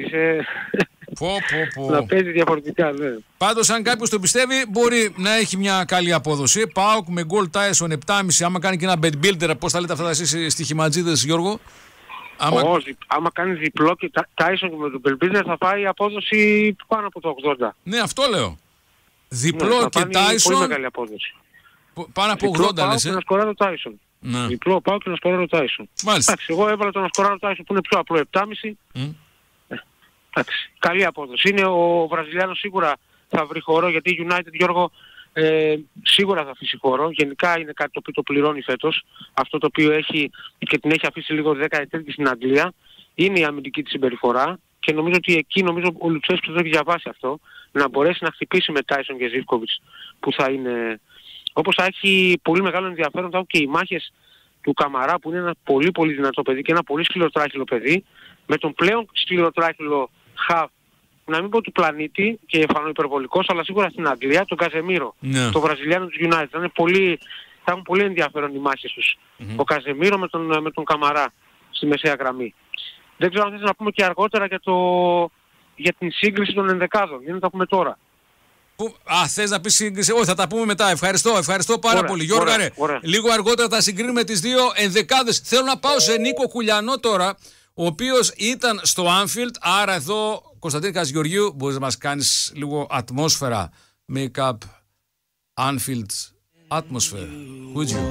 Να παίζει διαφορετικά, ναι. Πάντως, αν κάποιος το πιστεύει, μπορεί να έχει μια καλή απόδοση. ΠΑΟΚ με γκολ Τάισον 7,5. Άμα κάνει και ένα bet builder, πώς θα λέτε αυτά εσείς στοιχηματζίδες, Γιώργο? Άμα κάνει διπλό και Τάισον με τον bet builder θα πάει απόδοση πάνω από το 80. Ναι, αυτό λέω. Διπλό και Τάισον. Πολύ μεγάλη απόδοση. Πάνω από 80 λες. Και να σκοράρει ο Τάισον. Διπλό πάω και να σκοράρει ο Τάισον. Εντάξει, εγώ έβαλα το να σκοράρει ο Τάισον που είναι πιο απλό 7,5. Εντάξει, καλή απόδοση. Είναι ο Βραζιλιάνος σίγουρα θα βρει χώρο, γιατί η United, Γιώργο, σίγουρα θα αφήσει χώρο. Γενικά είναι κάτι το οποίο το πληρώνει φέτος. Αυτό το οποίο έχει και την έχει αφήσει λίγο 10 εταιρική στην Αγγλία είναι η αμυντική της συμπεριφορά. Και νομίζω ότι εκεί ο Λουτσέσκου το έχει διαβάσει αυτό. Να μπορέσει να χτυπήσει με Τάισον και Ζίβκοβιτς που θα είναι. Όπως θα έχει πολύ μεγάλο ενδιαφέρον θα έχουν και οι μάχες του Καμαρά που είναι ένα πολύ δυνατό παιδί και ένα πολύ σκληροτράχυλο παιδί, με τον πλέον σκληροτράχυλο χαφ, να μην πω του πλανήτη και φανώ υπερβολικός, αλλά σίγουρα στην Αγγλία, τον Καζεμίρο, το Βραζιλιάνο του United. Θα έχουν πολύ ενδιαφέρον οι μάχες τους. Ο Καζεμίρο με τον Καμαρά στη μεσαία γραμμή. Δεν ξέρω αν θες να πούμε και αργότερα για την σύγκριση των ενδεκάδων, για να τα πούμε τώρα. Θες να πεις σύγκριση? Όχι, θα τα πούμε μετά. Ευχαριστώ πάρα πολύ. Γιώργο, λίγο αργότερα θα συγκρίνουμε τις δύο ενδεκάδες. Θέλω να πάω σε Νίκο Κουλιανό τώρα, ο οποίος ήταν στο Anfield. Άρα εδώ, Κωνσταντίνη Χατζηγεωργίου, μπορείς να μας κάνεις λίγο ατμόσφαιρα. Make up Anfield atmosphere. Would you?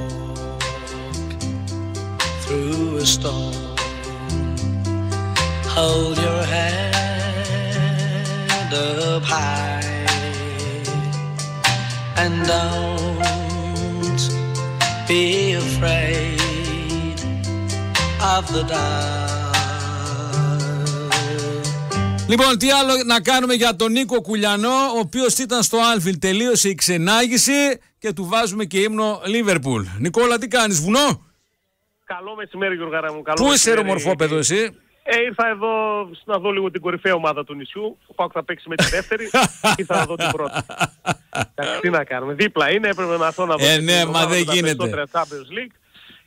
Through a storm, hold your head up high. And don't be afraid of the dark. Λοιπόν, τι άλλο να κάνουμε για τον Νίκο Κουλιανό, ο οποίος ήταν στο Anfield, τελείωσε η ξενάγηση και του βάζουμε και ύμνο Liverpool. Νικόλα, τι κάνεις, βουνό? Καλό μεσημέρι, Γιώργαρα μου. Πού είσαι ρε μορφόπεδο εσύ? Ήρθα εδώ να δω λίγο την κορυφαία ομάδα του νησιού. Ο ΠΑΟΚ θα παίξει με τη δεύτερη. Ήρθα να δω την πρώτη. Τι να κάνουμε. Δίπλα είναι, έπρεπε να έρθω να δω. Ναι, μα δεν γίνεται. Champions League.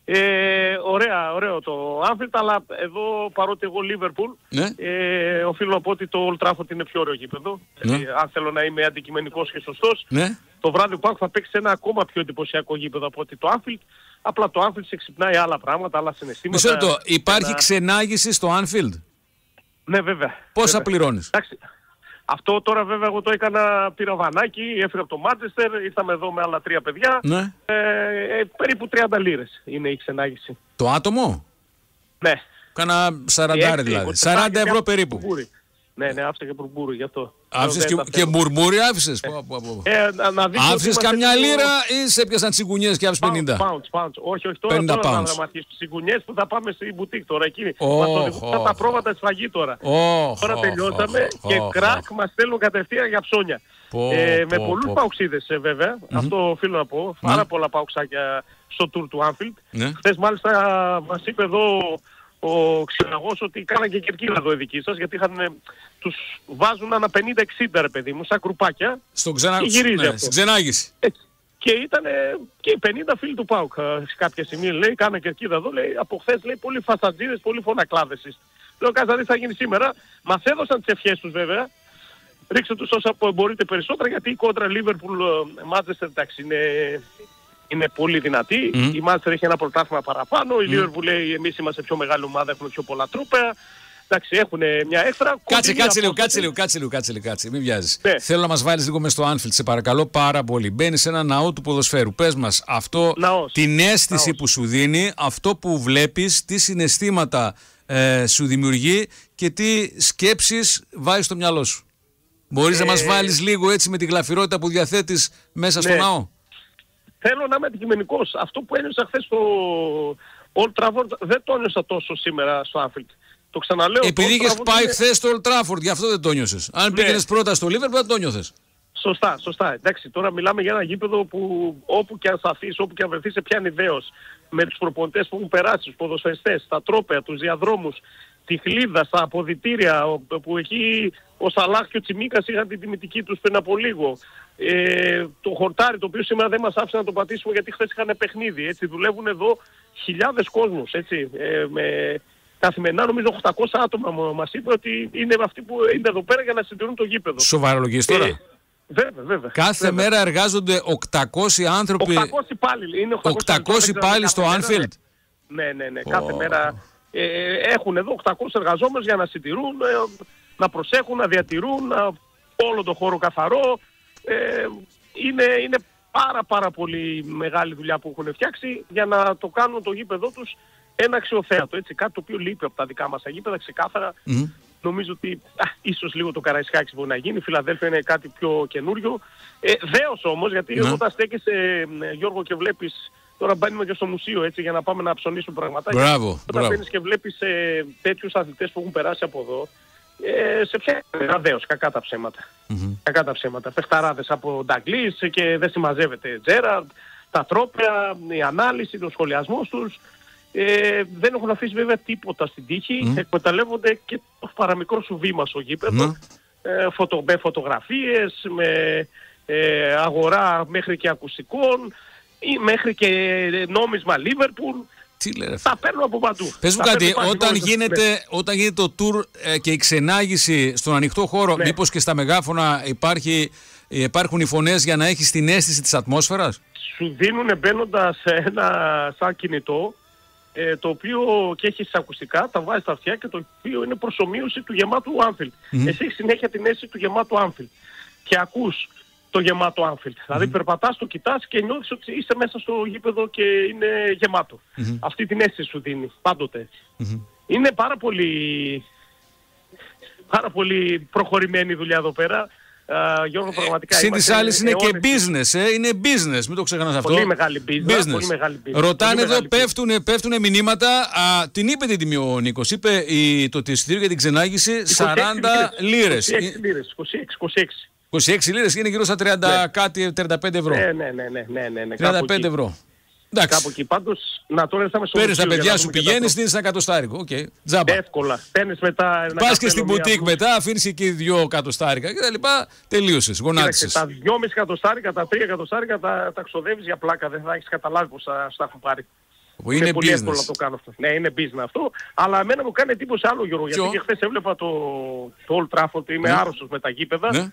Ωραίο το Anfield, αλλά εδώ παρότι εγώ Liverpool, οφείλω να πω ότι το Old Trafford είναι πιο ωραίο γήπεδο. Αν θέλω να είμαι αντικειμενικός και σωστός, το βράδυ ο ΠΑΟΚ θα παίξει ένα ακόμα πιο εντυπωσιακό γήπεδο από ότι το Anfield. Απλά το Anfield σε ξυπνάει άλλα πράγματα, άλλα συναισθήματα. Μισό λεπτό, υπάρχει ξενάγηση στο Anfield? Ναι, βέβαια. Πόσα πληρώνεις? Εντάξει. Αυτό τώρα βέβαια εγώ το έκανα, πήρα βανάκι, έφυγα από το Manchester, ήρθαμε εδώ με άλλα 3 παιδιά. Ναι. Περίπου 30 λίρες είναι η ξενάγηση. Το άτομο? Ναι. Κάνα 40 δηλαδή. 40 ευρώ περίπου. Ναι, άφησα και μπουρμπούρι γι' αυτό. Άφησες και μπουρμπούρι άφησες? Άφησες καμιά λίρα ή σε έπιασαν τσιγκουνιές και άφησες 50? Pounds. Όχι, τώρα θα αρχίσεις τσιγκουνιές που θα πάμε στη μπουτίκ τώρα εκεί. Μας οδηγούν τα πρόβατα της φαγή τώρα. Τώρα τελειώσαμε και κράκ μας στέλνουν κατευθείαν για ψώνια. Με πολλούς παουξίδες βέβαια, αυτό οφείλω να πω. Πάρα πολλά παουξάκια στο tour του Anfield. Χθες μάλιστα μας είπε εδώ ο ξεναγός ότι κάναν και κερκίδα εδώ οι δικοί σας, γιατί τους βάζουν ένα 50-60 ρε παιδί μου, σαν κρουπάκια. Στην ξενάγηση. Και ήταν και οι 50 φίλοι του ΠΑΟΚ σε κάποια στιγμή, λέει, κάναν κερκίδα εδώ, λέει, από χθες, λέει, πολλοί φασατζίδες, πολλοί φωνακλάδες. Λέω, κάτσε να δεις θα γίνει σήμερα. Μας έδωσαν τις ευχές τους βέβαια. Ρίξτε τους όσα μπορείτε περισσότερα, γιατί η κόντρα Liverpool-Manchester, εντάξει, είναι πολύ δυνατή. Η Manchester έχει ένα πρωτάθλημα παραπάνω. Η Liverpool λέει εμείς είμαστε πιο μεγάλη ομάδα, έχουμε πιο πολλά τρόπαια. Εντάξει, έχουν μια έξτρα. Κάτσε λίγο. Μην βιάζεις. Θέλω να μας βάλεις λίγο μες στο Anfield, σε παρακαλώ πάρα πολύ. Μπαίνεις σε ένα ναό του ποδοσφαίρου. Πες μας αυτό, την αίσθηση που σου δίνει, αυτό που βλέπεις, τι συναισθήματα σου δημιουργεί και τι σκέψεις βάζεις στο μυαλό σου. Μπορείς να μας βάλεις λίγο έτσι με τη γλαφυρότητα που διαθέτεις μέσα στο ναό? θέλω να είμαι αντικειμενικός. Αυτό που ένιωσα χθες στο Old Trafford δεν το ένιωσα τόσο σήμερα στο Anfield. Το ξαναλέω. Επειδή είχες πάει χθες στο Old Trafford, γι' αυτό δεν το νιώσες. Αν πήγαινες πρώτα στο Liverpool, δεν το νιώθες. Σωστά. Εντάξει, τώρα μιλάμε για ένα γήπεδο που όπου και αν σταθείς, όπου και αν βρεθείς, σε πιάνει ιδέως. Με τους προπονητές που έχουν περάσει, τους ποδοσφαιριστές, τα τρόπαια, τους διαδρόμους, τη χλίδα, στα αποδυτήρια, που εκεί ο Σαλάχ και ο Τσιμίκας είχαν την τιμητική τους πριν από λίγο. Το χορτάρι, το οποίο σήμερα δεν μας άφησε να το πατήσουμε γιατί χθες είχαν παιχνίδι. Έτσι, δουλεύουν εδώ χιλιάδες κόσμους. Έτσι, καθημερινά νομίζω 800 άτομα μας είπε ότι είναι αυτοί που είναι εδώ πέρα για να συντηρούν το γήπεδο. Σοβαρολογείς τώρα. Βέβαια. Κάθε μέρα εργάζονται 800 άνθρωποι. 800 υπάλληλοι. Είναι 800 υπάλληλοι στο Anfield. Ναι. Κάθε μέρα έχουν εδώ 800 εργαζόμενους για να συντηρούν, να προσέχουν, να διατηρούν όλο το χώρο καθαρό. Είναι πάρα πολύ μεγάλη δουλειά που έχουν φτιάξει για να το κάνουν το γήπεδο τους ένα αξιοθέατο. Έτσι, κάτι το οποίο λείπει από τα δικά μας γήπεδα ξεκάθαρα. Νομίζω ότι ίσως λίγο το Καραϊσκάκης μπορεί να γίνει. Η Φιλαδέλφια είναι κάτι πιο καινούριο. Δέος όμως, γιατί όταν στέκεσαι, Γιώργο, και βλέπεις. Τώρα μπαίνουμε και στο μουσείο, έτσι, για να πάμε να ψωνίσουμε πραγματάκια. Μπράβο. Όταν μπαίνεις και βλέπεις τέτοιους αθλητές που έχουν περάσει από εδώ, σε ποια δέος, κακά τα ψέματα. Κακά τα ψέματα. Παιχταράδες από Νταγκλής και δεν συμμαζεύεται Τζέραρντ, τα τρόπαια, η ανάλυση, ο σχολιασμός τους. Δεν έχουν αφήσει βέβαια τίποτα στην τύχη. Εκμεταλλεύονται και το παραμικρό σου βήμα στο γήπεδο. Με φωτογραφίες, με αγορά μέχρι και ακουστικών, ή μέχρι και νόμισμα Λίβερπουλ. Τα παίρνουν από παντού. Πες μου κάτι, όταν γίνεται το tour και η ξενάγηση στον ανοιχτό χώρο, μήπως και στα μεγάφωνα υπάρχουν οι φωνές για να έχεις την αίσθηση της ατμόσφαιρας? Σου δίνουν μπαίνοντας ένα σαν κινητό, το οποίο και έχει ακουστικά, τα βάζει στα αυτιά και το οποίο είναι προσομοίωση του γεμάτου Anfield. Εσύ έχεις συνέχεια την αίσθηση του γεμάτου Anfield και ακούς το γεμάτο Anfield. Δηλαδή περπατάς, το κοιτάς και νιώθεις ότι είσαι μέσα στο γήπεδο και είναι γεμάτο. Αυτή την αίσθηση σου δίνει πάντοτε. Είναι πάρα πολύ προχωρημένη η δουλειά εδώ πέρα. Γιώργο, πραγματικά. Συν της άλλης είναι και business, είναι business, μην το ξεχνάς αυτό. Πολύ μεγάλη business. Ρωτάνε εδώ, πέφτουνε μηνύματα. Την είπε την τιμή ο Νίκος. Είπε το εισιτήριο για την ξενάγηση 40 λίρες. 26 λίρες είναι γύρω στα 35 ευρώ. Ναι. 35 ευρώ. Εντάξει. Κάπου εκεί πάντως, να τώρα ήρθαμε στο παίρνεις τα παιδιά σου, πηγαίνεις, δίνεις ένα εκατοστάρικο. Τζάμπα. Εύκολα. Παίρνεις μετά ένα. Πας και στην μπουτίκ μετά, αφήνεις εκεί 2 εκατοστάρικα και τα λοιπά. Τελείωσες, γονάτισες. Τα 2,5 εκατοστάρικα, τα 3 εκατοστάρικα τα ξοδεύεις για πλάκα. Δεν θα έχεις καταλάβει πως θα έχουν πάρει. Είναι πολύ business. εύκολο να το κάνω αυτό. Ναι, είναι business αυτό. Αλλά εμένα μου κάνει εντύπωση άλλο, Γιώργο. Γιατί και χθες έβλεπα το Old Trafford, είμαι άρρωστος με τα γήπεδα. Ναι.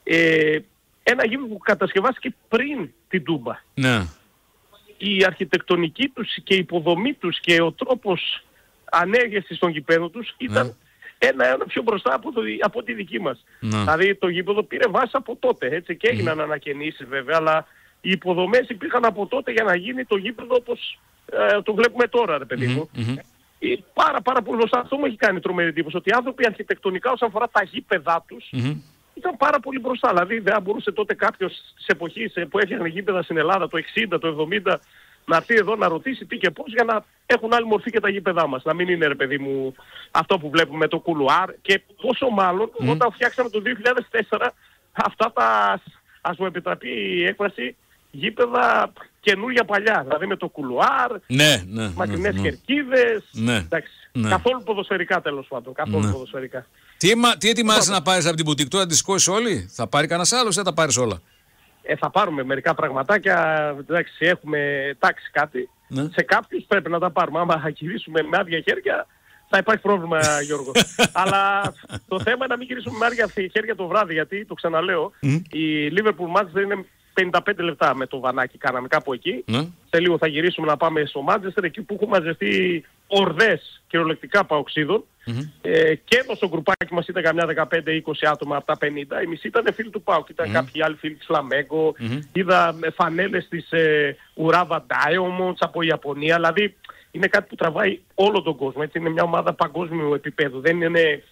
Ένα γήπεδο που κατασκευάστηκε πριν την Τούμπα. Ναι. Η αρχιτεκτονική τους και η υποδομή τους και ο τρόπος ανέργειας των γηπέδων τους ήταν ένα πιο μπροστά από τη δική μας. Δηλαδή το γήπεδο πήρε βάση από τότε, έτσι, και έγιναν ανακαινήσεις βέβαια, αλλά οι υποδομές υπήρχαν από τότε για να γίνει το γήπεδο όπως το βλέπουμε τώρα, ρε παιδί μου. Πάρα πολύ μπροστά. Αυτό μου έχει κάνει τρομερή εντύπωση, ότι οι άνθρωποι αρχιτεκτονικά όσον αφορά τα γήπεδά τους ήταν πάρα πολύ μπροστά. Δηλαδή δεν μπορούσε τότε κάποιος της εποχής που έφτιαχνε γήπεδα στην Ελλάδα το 60, το 70 να έρθει εδώ να ρωτήσει τι και πώς για να έχουν άλλη μορφή και τα γήπεδά μας. Να μην είναι, ρε παιδί μου, αυτό που βλέπουμε το κουλουάρ, και πόσο μάλλον όταν φτιάξαμε το 2004 αυτά τα, ας μου επιτραπεί η έκφραση, γήπεδα καινούρια παλιά. Δηλαδή με το κουλουάρ, μακρινές κερκίδες, καθόλου ποδοσφαιρικά τέλος πάντων. Καθόλου ποδοσφαιρικά. Τι ετοιμάζεις να πάρεις από την μπουτίκ, τώρα τη σηκώσεις όλοι? Θα πάρει κανένας άλλος ή θα τα πάρεις όλα? Θα πάρουμε μερικά πραγματάκια, εντάξει, έχουμε τάξει κάτι. Σε κάποιους πρέπει να τα πάρουμε. Άμα θα γυρίσουμε με άδεια χέρια θα υπάρχει πρόβλημα, Γιώργο. Αλλά το θέμα είναι να μην γυρίσουμε με άδεια χέρια το βράδυ, γιατί το ξαναλέω, η Liverpool Manchester είναι 55 λεπτά με το βανάκι, κάναμε κάπου εκεί. Σε λίγο θα γυρίσουμε να πάμε στο Manchester, εκεί που έχουν μαζευτεί ορδές κυριολεκτικά παοξίδων. Και εδώ στο γκρουπάκι μας ήταν καμιά 15-20 άτομα από τα 50. Οι μισοί ήταν φίλοι του ΠΑΟΚ. Ήταν κάποιοι άλλοι φίλοι της Φλαμέγκο. Είδα φανέλες της Ουράβα Diamonds από Ιαπωνία. Δηλαδή είναι κάτι που τραβάει όλο τον κόσμο. Έτσι. Είναι μια ομάδα παγκόσμιου επίπεδου. Δεν είναι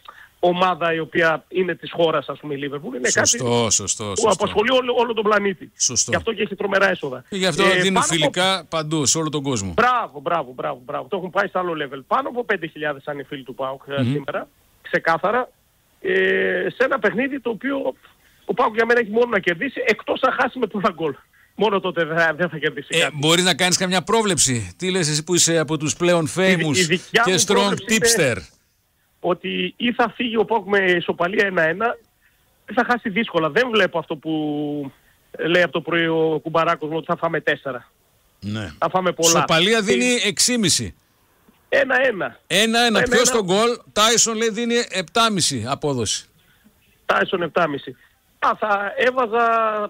ομάδα η οποία είναι της χώρας, ας πούμε, η Liverpool. Είναι κάτι που απασχολεί όλο τον πλανήτη. Σωστό. Γι' αυτό και έχει τρομερά έσοδα. Και γι' αυτό δίνει φιλικά παντού, σε όλο τον κόσμο. Μπράβο. Το έχουν πάει σε άλλο level. Πάνω από 5.000 αν οι φίλοι του ΠΑΟΚ σήμερα, ξεκάθαρα, σε ένα παιχνίδι το οποίο ο ΠΑΟΚ για μένα έχει μόνο να κερδίσει, εκτός να χάσει με πολλά γκολ. Μόνο τότε δεν θα κερδίσει κάτι. Μπορείς να κάνεις καμιά πρόβλεψη? Τι λες εσύ που είσαι από τους πλέον famous και strong tipster? Ότι ή θα φύγει ο ΠΑΟΚ με ισοπαλία 1-1 ή θα χάσει δύσκολα. Δεν βλέπω αυτό που λέει από το πρωί ο Κουμπαράκος μου, ότι θα φάμε 4. Ναι. Θα φάμε πολλά. Ισοπαλία δίνει 6,5. 1-1. 1-1. Ποιος τον γκολ? Τάισον λέει δίνει 7,5 απόδοση. Τάισον 7,5. Θα έβαζα...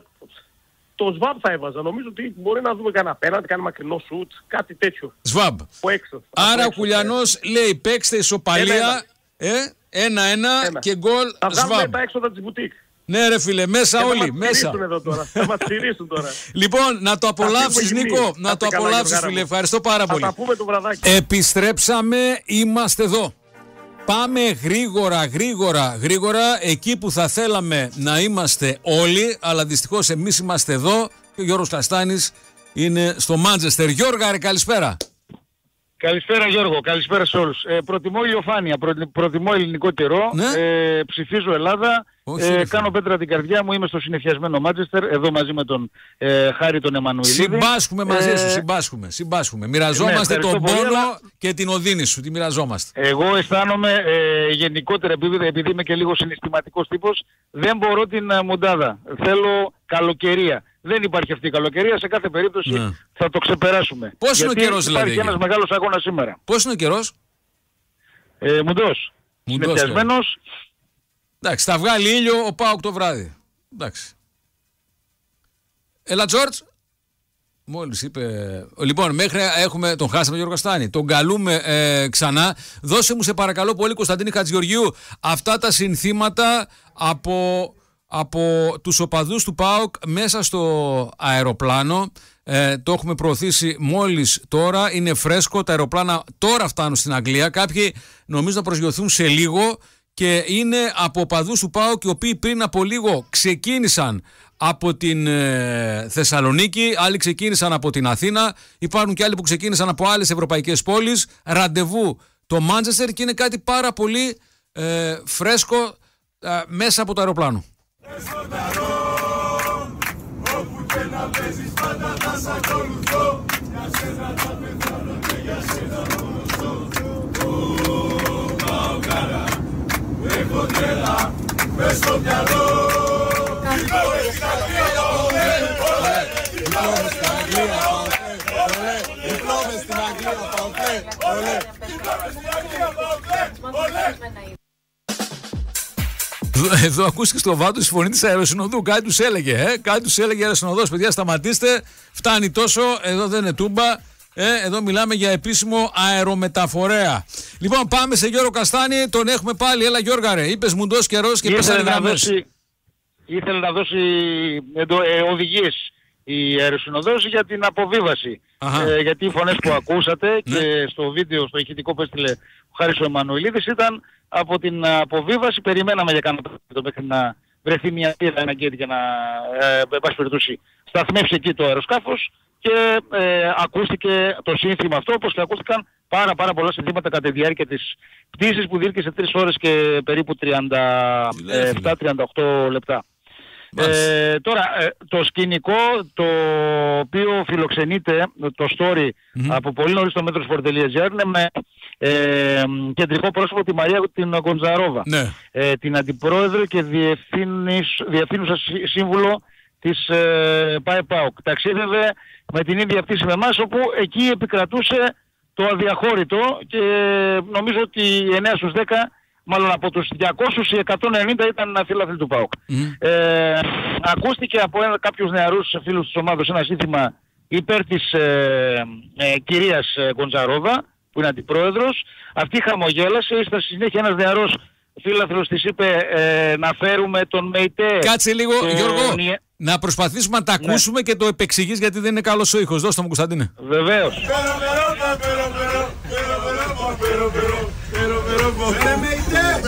Το ΣΒΑΜ θα έβαζα. Νομίζω ότι μπορεί να δούμε κανένα πέναντι, κάνει μακρινό σουτ, κάτι τέτοιο. ΣΒΑΜ. Άρα ο Κουλιανός λέει παίξτε ισοπαλία 1-1 και γκολ θα ΣΒΑΜ. βγάλουμε τα έξοδα της μπουτίκ. Ναι ρε φίλε, μέσα όλοι. Μέσα. Θα μας τσιρίσουν τώρα. Λοιπόν, να το απολαύσεις Νίκο. Να το απολαύσεις φίλε. Ευχαριστώ πάρα πολύ. Θα τα πούμε το βραδάκι. Επιστρέψαμε, είμαστε εδώ. Πάμε γρήγορα εκεί που θα θέλαμε να είμαστε όλοι, αλλά δυστυχώς εμείς είμαστε εδώ και ο Γιώργος Καστάνης είναι στο Μάντσεστερ. Γιώργα, καλησπέρα. Καλησπέρα Γιώργο, καλησπέρα σε όλους. Προτιμώ ηλιοφάνεια, προτιμώ ελληνικό καιρό, ναι. Ψηφίζω Ελλάδα, κάνω πέτρα την καρδιά μου, είμαι στο συνεφιασμένο Μάντσεστερ, εδώ μαζί με τον Χάρη τον Εμμανουηλίδη. Συμπάσχουμε μαζί σου, συμπάσχουμε. Μοιραζόμαστε τον πόνο και την οδύνη σου, τη μοιραζόμαστε. Εγώ αισθάνομαι γενικότερα, επειδή είμαι και λίγο συναισθηματικός τύπος, δεν μπορώ την μοντάδα. Θέλω καλοκαιρία. Δεν υπάρχει αυτή η καλοκαιρία, σε κάθε περίπτωση θα το ξεπεράσουμε. Πώς είναι ο καιρός δηλαδή? Υπάρχει ένας μεγάλος αγώνας σήμερα. Πώς είναι ο καιρός? Μουντός. Συνεφιασμένος. Εντάξει, θα βγάλει ήλιο ο ΠΑΟΚ το βράδυ. Εντάξει. Έλα Τζόρτζ. Μόλις είπε... Λοιπόν, μέχρι έχουμε τον χάσαμε Γιώργο Καστάνη. Τον καλούμε ξανά. Δώσε μου σε παρακαλώ πολύ Κωνσταντίνη Χατζηγεωργίου αυτά τα συνθήματα από τους οπαδούς του ΠΑΟΚ μέσα στο αεροπλάνο. Το έχουμε προωθήσει μόλις τώρα. Είναι φρέσκο. Τα αεροπλάνα τώρα φτάνουν στην Αγγλία. Κάποιοι νομίζω να προσγειωθούν σε λίγο. Και είναι από οπαδούς του ΠΑΟΚ οι οποίοι πριν από λίγο ξεκίνησαν από την Θεσσαλονίκη, άλλοι ξεκίνησαν από την Αθήνα, υπάρχουν και άλλοι που ξεκίνησαν από άλλες ευρωπαϊκές πόλεις. Ραντεβού το Μάντσεστερ και είναι κάτι πάρα πολύ φρέσκο μέσα από το αεροπλάνο. Έχω τρέλα μες στο μυαλό. Εδώ ακούστηκε στο Βάτο η φωνή της αεροσυνοδού. Κάτι τους έλεγε, κάτι τους έλεγε η αεροσυνοδός. Παιδιά, σταματήστε, φτάνει τόσο, εδώ δεν είναι τούμπα. Εδώ μιλάμε για επίσημο αερομεταφορέα. Λοιπόν, πάμε σε Γιώργο Καστάνη, τον έχουμε πάλι. Έλα Γιώργα ρε, είπες μουντός καιρός και πέσανε γραμμές. Ήθελε να δώσει οδηγίες η αεροσυνοδός για την αποβίβαση. Γιατί οι φωνές που ακούσατε και στο βίντεο, στο ηχητικό που έστειλε ο Χάρης ο Εμμανουηλίδης ήταν από την αποβίβαση. Περιμέναμε για κάνα το μέχρι να βρεθεί μια πίεδα αναγκαία για να σταθμεύσει εκεί το αεροσκάφος. Και ακούστηκε το σύνθημα αυτό, όπως και ακούστηκαν πάρα πολλά συνθήματα κατά τη διάρκεια της πτήσης που διήρκησε 3 ώρες και περίπου 37-38 λεπτά. Τώρα, το σκηνικό το οποίο φιλοξενείται, το story από πολύ νωρίς στο metrosport.gr είναι με κεντρικό πρόσωπο τη Μαρία την Γκοντζαρόβα, την αντιπρόεδρο και διευθύνουσα σύμβουλο της ΠΑΟΚ. Ταξίδευε με την ίδια πτήση με εμάς, όπου εκεί επικρατούσε το αδιαχώρητο και νομίζω ότι 9 στους 10, μάλλον από τους 200 οι 190 ήταν φίλαθλοι του ΠΑΟΚ. Ακούστηκε από κάποιους νεαρούς φίλους της ομάδας ένα σύνθημα υπέρ της κυρίας Γκοντζαρόβα, που είναι αντιπρόεδρος. Αυτή χαμογέλασε, στη συνέχεια ένας νεαρός φίλαθλος της είπε να φέρουμε τον ΜΕΙΤΕ. Κάτσε λίγο Γιώργο, να προσπαθήσουμε να τα ακούσουμε και το επεξηγείς γιατί δεν είναι καλός ο ήχος. Δώστε μου Κωνσταντίνε. Βεβαίως.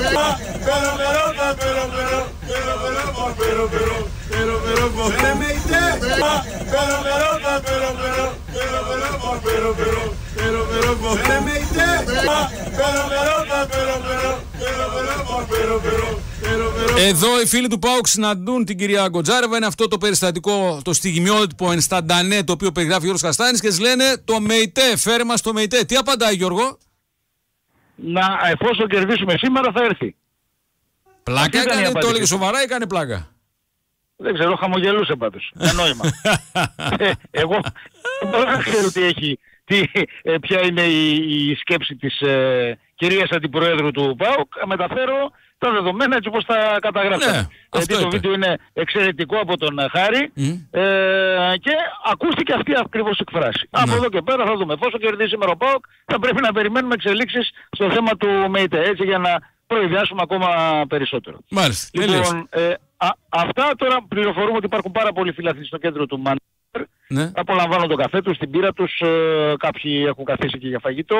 Εδώ οι φίλοι του ΠΑΟΚ συναντούν την κυρία Γκοτζάρεβα. Είναι αυτό το περιστατικό, το στιγμιότυπο ενσταντανέ το οποίο περιγράφει ο Γιώργος Καστάνης και της λένε το ΜΕΙΤΕ, φέρε μας το ΜΕΙΤΕ. Τι απαντάει, Γιώργο? Εφόσον κερδίσουμε σήμερα θα έρθει. Πλάκα έκανε, το έλεγε σοβαρά ή έκανε πλάκα? Δεν ξέρω, χαμογελούσε πάντως. Για νόημα. Εγώ δεν ξέρω ποια είναι η σκέψη της κυρίας Αντιπροέδρου του ΠΑΟΚ. Μεταφέρω τα δεδομένα έτσι όπως τα καταγράφαμε. Γιατί το βίντεο είναι εξαιρετικό από τον Χάρη και ακούστηκε αυτή ακριβώς εκφράση. Από εδώ και πέρα θα δούμε. Εφόσον κερδίσει σήμερα ο ΠΑΟΚ θα πρέπει να περιμένουμε εξελίξεις στο θέμα του ΜΕΙΤΕ. Έτσι για να προειδιάσουμε ακόμα περισσότερο. Μάλιστα. Λοιπόν, αυτά τώρα πληροφορούμε ότι υπάρχουν πάρα πολλοί φιλαθλοί στο κέντρο του Μάντσεστερ. Ναι. Απολαμβάνουν τον καφέ τους, την πύρα τους, κάποιοι έχουν καθίσει και για φαγητό.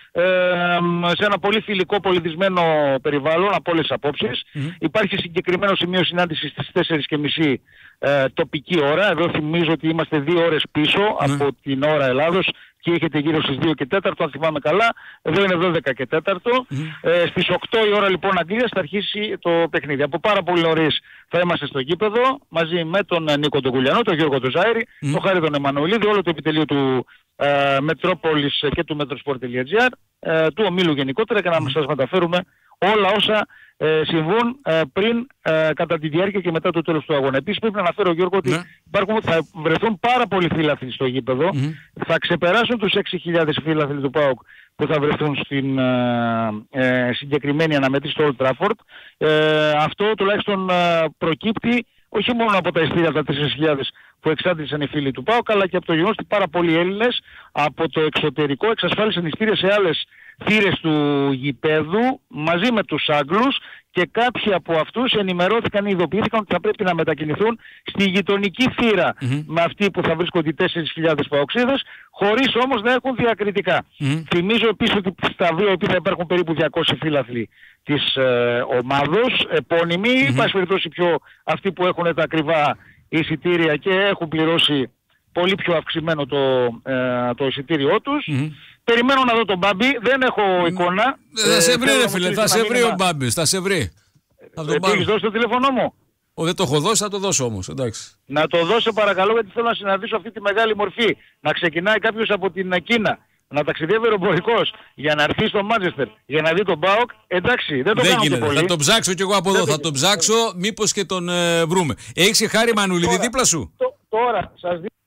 Σε ένα πολύ φιλικό, πολιτισμένο περιβάλλον από όλες τις απόψεις. Υπάρχει συγκεκριμένο σημείο συνάντησης στις 4:30 τοπική ώρα. Εδώ θυμίζω ότι είμαστε 2 ώρες πίσω από την ώρα Ελλάδος και έχετε γύρω στις 2 και 4, αν θυμάμαι καλά. Εδώ είναι 12 και 4. Στις 8 η ώρα λοιπόν Αγγλίας θα αρχίσει το παιχνίδι. Από πάρα πολύ νωρίς θα είμαστε στο γήπεδο μαζί με τον Νίκο τον Κουλιανό, τον Γιώργο τον Ζάιρη, τον Χάρη τον Εμμανουηλίδη, όλο το επιτελείο του Μετρόπολης και του Metrosport.gr, του ομίλου γενικότερα, και να σας μεταφέρουμε όλα όσα συμβούν πριν, κατά τη διάρκεια και μετά το τέλος του αγώνα. Επίσης πρέπει να αναφέρω, Γιώργο, ότι θα βρεθούν πάρα πολλοί φίλαθλοι στο γήπεδο. Θα ξεπεράσουν τους 6.000 φίλαθλοι του ΠΑΟΚ που θα βρεθούν στην συγκεκριμένη αναμετρήση στο Old Trafford. Αυτό τουλάχιστον προκύπτει όχι μόνο από τα ειστήρια τα 4.000 που εξάντλησαν οι φίλοι του ΠΑΟΚ, αλλά και από το γεγονός ότι πάρα πολλοί Έλληνες από το εξωτερικό εξασφάλισαν ειστήρια σε άλλες θύρες του γηπέδου μαζί με τους Άγγλους, και κάποιοι από αυτούς ενημερώθηκαν ή ειδοποιήθηκαν ότι θα πρέπει να μετακινηθούν στη γειτονική θύρα με αυτή που θα βρίσκονται οι 4.000 παοξίδες, χωρίς όμως να έχουν διακριτικά. Θυμίζω επίσης ότι στα δύο επίπεδα υπάρχουν περίπου 200 φίλαθλοι της ομάδος, επώνυμοι, ή πάση περιπτώσει πιο αυτοί που έχουν τα ακριβά εισιτήρια και έχουν πληρώσει πολύ πιο αυξημένο το εισιτήριό τους. Περιμένω να δω τον Μπάμπη, δεν έχω εικόνα. Θα σε βρει ρε φίλε, θα σε βρει ο Μπάμπης, θα σε βρει. Έχεις δώσει το τηλέφωνό μου? Δεν το έχω δώσει, θα το δώσω όμως, εντάξει. Να το δώσω παρακαλώ, γιατί θέλω να συναντήσω αυτή τη μεγάλη μορφή. Να ξεκινάει κάποιος από την Κίνα, να ταξιδεύει αεροπορικός για να έρθει στο Μάντσεστερ, για να δει τον ΠΑΟΚ. Εντάξει, δεν το κάνω και πολύ. Θα τον ψάξω κι εγώ από εδώ, θα τον ψάξω, μήπως και τον βρούμε. Έχεις και Χάρη Μανουλίδη δίπλα σου? Τώρα, σας δίνω.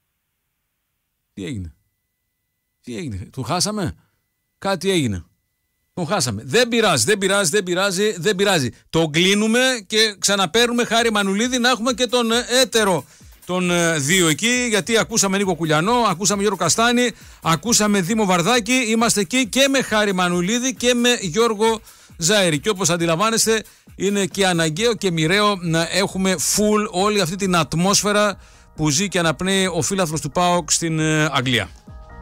Τι έγινε? Τι έγινε, του χάσαμε? Κάτι έγινε. Τον χάσαμε. Δεν πειράζει. Το κλείνουμε και ξαναπαίρνουμε Χάρη Μανουλίδη να έχουμε και τον έτερο των δύο εκεί, γιατί ακούσαμε Νίκο Κουλιανό, ακούσαμε Γιώργο Καστάνη, ακούσαμε Δήμο Βαρδάκη, είμαστε εκεί και με Χάρη Μανουλίδη και με Γιώργο Ζάιρη. Και όπως αντιλαμβάνεστε είναι και αναγκαίο και μοιραίο να έχουμε full όλη αυτή την ατμόσφαιρα που ζει και αναπνέει ο φίλαθλος του ΠΑΟΚ στην Αγγλία.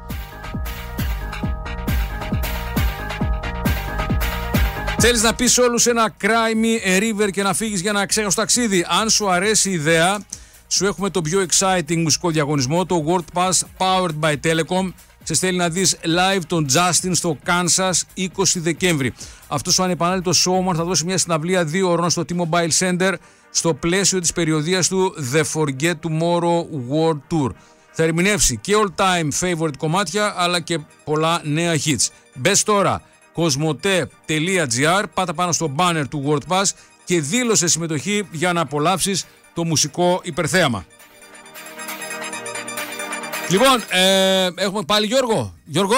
Θέλεις να πεις όλους ένα cry me a river και να φύγεις για ένα ξέχαστο ταξίδι? Αν σου αρέσει η ιδέα, σου έχουμε το πιο exciting μουσικό διαγωνισμό, το World Pass Powered by Telecom. Σε στέλνει να δεις live τον Justin στο Kansas 20 Δεκέμβρη. Αυτός ο ανεπανάληπτος showman θα δώσει μια συναυλία 2 ώρων στο T-Mobile Center στο πλαίσιο της περιοδίας του The Forget Tomorrow World Tour. Θα ερμηνεύσει και all-time favorite κομμάτια αλλά και πολλά νέα hits. Μπες τώρα cosmote.gr, πάτα πάνω στο banner του World Pass και δήλωσε συμμετοχή για να απολαύσεις το μουσικό υπερθέαμα. Λοιπόν, έχουμε πάλι Γιώργο.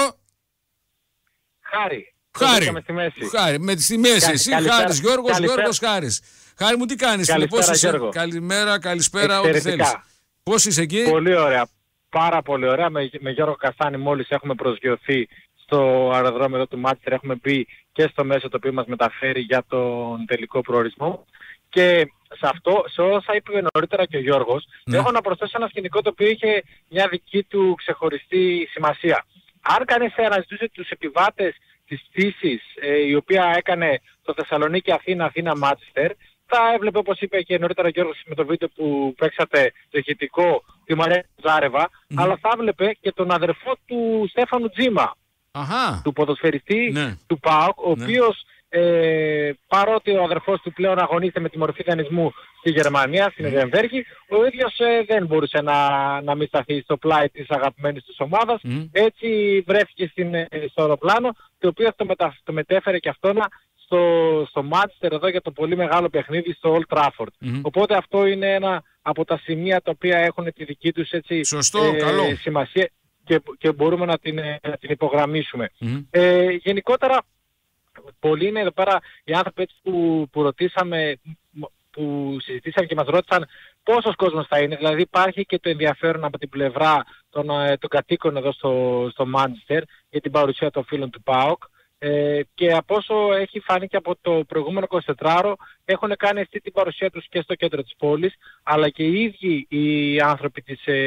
Χάρη. Χάρη, με στη μέση. Εσύ Χάρης, Γιώργος Χάρης. Χάρη μου, τι κάνεις? Καλησπέρα, Γιώργο. Καλησπέρα, ό,τι θέλεις. Πώς είσαι εκεί? Πολύ ωραία. Πάρα πολύ ωραία. Με Γιώργο Καστάνη μόλις έχουμε προσγειωθεί στο αεροδρόμιο εδώ του Μάντσεστερ. Έχουμε μπει και στο μέσο το οποίο μας μεταφέρει για τον τελικό προορισμό. Και σε όσα είπε νωρίτερα και ο Γιώργος, έχω να προσθέσω ένα σκηνικό το οποίο είχε μια δική του ξεχωριστή σημασία. Αν κανείς αναζητούσε τους επιβάτες της πτήσης η οποία έκανε στο Θεσσαλονίκη Αθήνα Μάντσεστερ, θα έβλεπε, όπως είπε και νωρίτερα ο Γιώργος με το βίντεο που παίξατε το ηχητικό, τη Μαρία Ζάρεβα, αλλά θα έβλεπε και τον αδερφό του Στέφανου Τζίμα, του ποδοσφαιριστή του ΠΑΟΚ, ο οποίος παρότι ο αδερφός του πλέον αγωνίζεται με τη μορφή δανεισμού στη Γερμανία, στην Εδεμβέργη, ο ίδιος δεν μπορούσε να μην σταθεί στο πλάι της αγαπημένης της ομάδας. Έτσι βρέθηκε στο αεροπλάνο, το οποίο το μετέφερε και αυτόν στο Μάντσεστερ εδώ για το πολύ μεγάλο παιχνίδι στο Old Trafford. Οπότε αυτό είναι ένα από τα σημεία τα οποία έχουν τη δική τους σημασία και μπορούμε να την υπογραμμίσουμε. Γενικότερα, πολλοί είναι εδώ πέρα οι άνθρωποι που ρωτήσαμε, που συζητήσαμε και μας ρώτησαν πόσος κόσμος θα είναι. Δηλαδή υπάρχει και το ενδιαφέρον από την πλευρά των κατοίκων εδώ στο Μάντσεστερ για την παρουσία των φίλων του ΠΑΟΚ. Και από όσο έχει φάνει και από το προηγούμενο 24ωρο, έχουν κάνει αυτή την παρουσία τους και στο κέντρο της πόλης, αλλά και οι ίδιοι οι άνθρωποι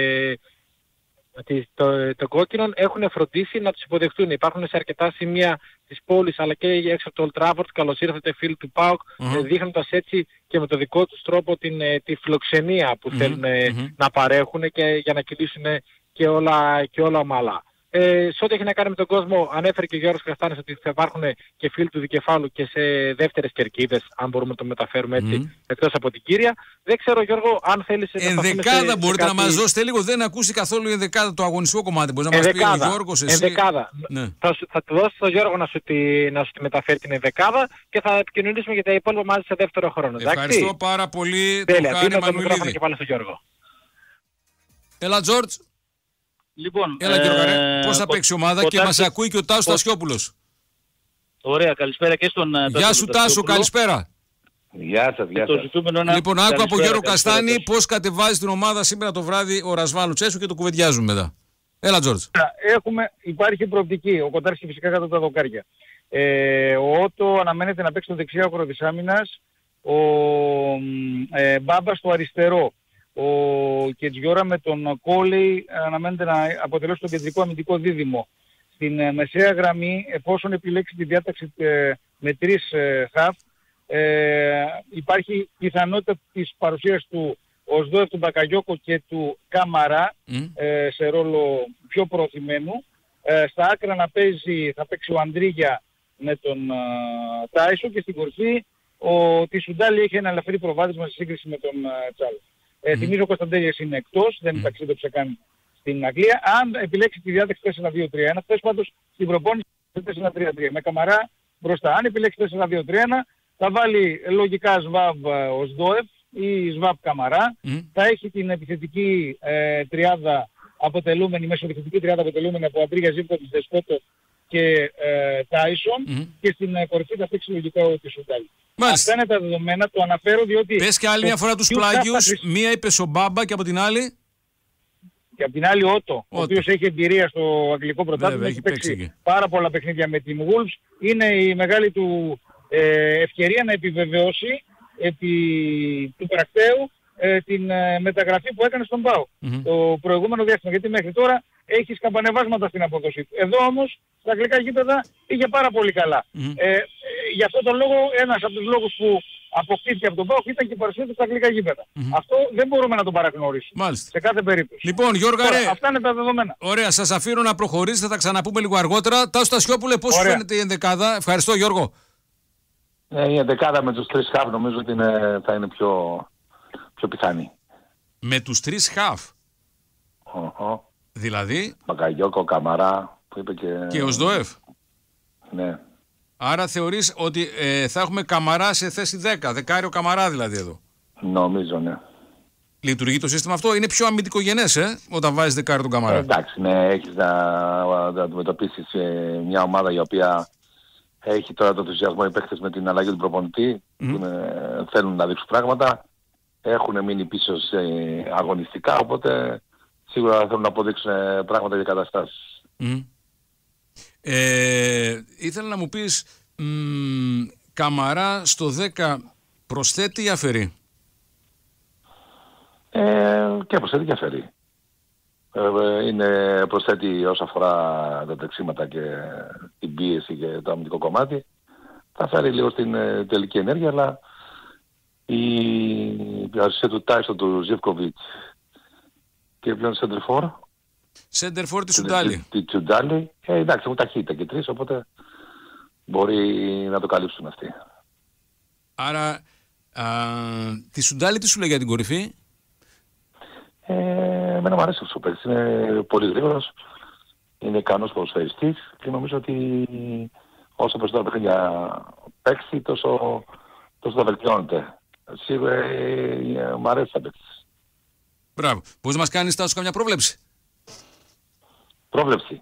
των κόκκινων έχουν φροντίσει να τους υποδεχτούν. Υπάρχουν σε αρκετά σημεία της πόλης αλλά και έξω από το Old Trafford, καλώς ήρθατε φίλοι του ΠΑΟΚ, δείχνοντας έτσι και με το δικό τους τρόπο τη φιλοξενία που θέλουν να παρέχουν και για να κυλήσουν και όλα ομαλά. Σε ό,τι έχει να κάνει με τον κόσμο, ανέφερε και ο Γιώργος Καστάνης ότι θα υπάρχουν και φίλοι του δικεφάλου και σε δεύτερες κερκίδες, αν μπορούμε να το μεταφέρουμε έτσι, εκτός από την κύρια. Δεν ξέρω, Γιώργο, αν θέλεις να ενδεκάδα μπορείτε να μας δώσετε λίγο, δεν ακούσει καθόλου η ενδεκάδα, το αγωνιστικό κομμάτι. Μπορείς να μας πει ο Γιώργος, εσύ. Ενδεκάδα. Ναι. Θα του δώσω στον Γιώργο να σου τη μεταφέρει την ενδεκάδα και θα επικοινωνήσουμε για τα υπόλοιπα μαζί σε δεύτερο χρόνο. Ευχαριστώ πάρα πολύ τον Χάρη Μανουηλίδη. Και πάλι στον Γιώργο. Έλα, Τζόρτζ. Λοιπόν, έλα Γιώργο, πώς θα παίξει η ομάδα και μας ακούει και ο Τάσος Τασιόπουλος. Ωραία, καλησπέρα και στον Γεια σου Τάσο, καλησπέρα. Γεια σας, γεια σας. Λοιπόν, άκου από Γιώργο Καστάνη πώς κατεβάζει την ομάδα σήμερα το βράδυ ο Ρασβάλου Τσέσου και το κουβεντιάζουμε μετά. Έλα Τζόρτζ. Υπάρχει προοπτική, ο Κοτάρσκι φυσικά κάτω τα δοκάρια. Ο Ότο αναμένεται να παίξει το δεξιά άκρο της άμυνας, ο Μπάμπα στο αριστερό. Ο Κετζιόρα με τον Κόλεϊ αναμένεται να αποτελέσει το κεντρικό αμυντικό δίδυμο. Στην μεσαία γραμμή, εφόσον επιλέξει τη διάταξη με 3 χαφ, υπάρχει πιθανότητα της παρουσίας του Οσδόεφ, του Μπακαγιώκο και του Καμαρά σε ρόλο πιο προωθημένου. Στα άκρα θα παίξει ο Αντρίγια με τον Τάισο και στην κορφή ο Τισουντάλη έχει ένα ελαφρύ προβάδισμα σε σύγκριση με τον Τσάλο. Θυμίζω ο Κωνσταντέλιας είναι εκτός, δεν ταξίδεψε καν στην Αγγλία. Αν επιλέξει τη διάταξη 4-2-3-1, θες πάντως στην προπόνηση 4-3-3 με Καμαρά μπροστά. Αν επιλέξει 4-2-3-1 θα βάλει λογικά ΣΒΑΒ Οσδόεφ ή ΣΒΑΒ Καμαρά. Θα έχει την επιθετική τριάδα αποτελούμενη, μεσοεπιθετική τριάδα αποτελούμενη από Αντρίγια, Ζήπκοβιτς, Δεσπότο και Τάισον και στην κορυφή θα παίξει λογικά ο Τισουντάλη. Αυτά είναι τα δεδομένα, το αναφέρω διότι... Πες και άλλη μια φορά τους πλάγιους, μία είπε ο Μπάμπα και από την άλλη... Και από την άλλη Ότο, ο οποίος έχει εμπειρία στο αγγλικό πρωτάθλημα, έχει παίξει πάρα πολλά παιχνίδια με την Wolves. Είναι η μεγάλη του ευκαιρία να επιβεβαιώσει επί του πρακτέου την μεταγραφή που έκανε στον ΠΑΟ το προηγούμενο διάστημα. Γιατί μέχρι τώρα έχει σκαμπανεβάσματα στην απόδοση του. Εδώ όμως στα αγγλικά γήπεδα είχε πάρα πολύ καλά. Γι' αυτό τον λόγο ένας από τους λόγους που αποκτήθηκε από τον ΠΑΟΚ ήταν και η παρουσία του στα αγγλικά γήπεδα. Αυτό δεν μπορούμε να το παραγνωρίσουμε. Μάλιστα. Σε κάθε περίπτωση. Λοιπόν, Γιώργα, αυτά είναι τα δεδομένα. Ωραία, σας αφήνω να προχωρήσετε, θα τα ξαναπούμε λίγο αργότερα. Τάσο Τασιόπουλε, πώς σου φαίνεται η ενδεκάδα? Ευχαριστώ, Γιώργο. Η ενδεκάδα με τους 3 χαφ νομίζω ότι θα είναι πιο πιθανή. Με τους 3 χαφ. Δηλαδή. Μπακαγιώκο, Καμαρά που είπε και ο Οσδόεφ. Ναι. Άρα θεωρείς ότι θα έχουμε Καμαρά σε θέση 10, δεκάριο Καμαρά δηλαδή εδώ? Νομίζω, ναι. Λειτουργεί το σύστημα αυτό, είναι πιο αμυντικογενές όταν βάζεις δεκάριο τον Καμαρά. Εντάξει, ναι, έχεις να αντιμετωπίσεις μια ομάδα η οποία έχει τώρα το ενθουσιασμό οι παίκτες με την αλλαγή του προπονητή, που θέλουν να δείξουν πράγματα, έχουν μείνει πίσω σε αγωνιστικά, οπότε σίγουρα θέλουν να αποδείξουν πράγματα για καταστάσεις. Ήθελα να μου πεις, Καμαρά στο 10 προσθέτει ή αφαιρεί? Και προσθέτει και αφαιρεί. προσθέτει όσον αφορά τα τρεξίματα και την πίεση και το αμυντικό κομμάτι. Θα φέρει λίγο στην τελική ενέργεια, αλλά η παρουσία του Τάισον, του Ζιβκοβιτς και πλέον Σέντερφορ τη Σουντάλη. Τη Τσουντάλη. Εντάξει, έχουν ταχύτητα και τρεις, οπότε μπορεί να το καλύψουν αυτοί. Άρα, τη Σουντάλη τι σου λέει για την κορυφή? Εμένα μου αρέσει ο παίκτης. Είναι πολύ γρήγορος, είναι ικανός ποδοσφαιριστής και νομίζω ότι όσο περισσότερα παιχνίδια παίξει, τόσο θα βελτιώνεται. Σίγουρα μου αρέσει ο παίκτης. Μπράβο. Πώς μας κάνεις, Τάσο, καμιά πρόβλεψη? Πρόβλεψη.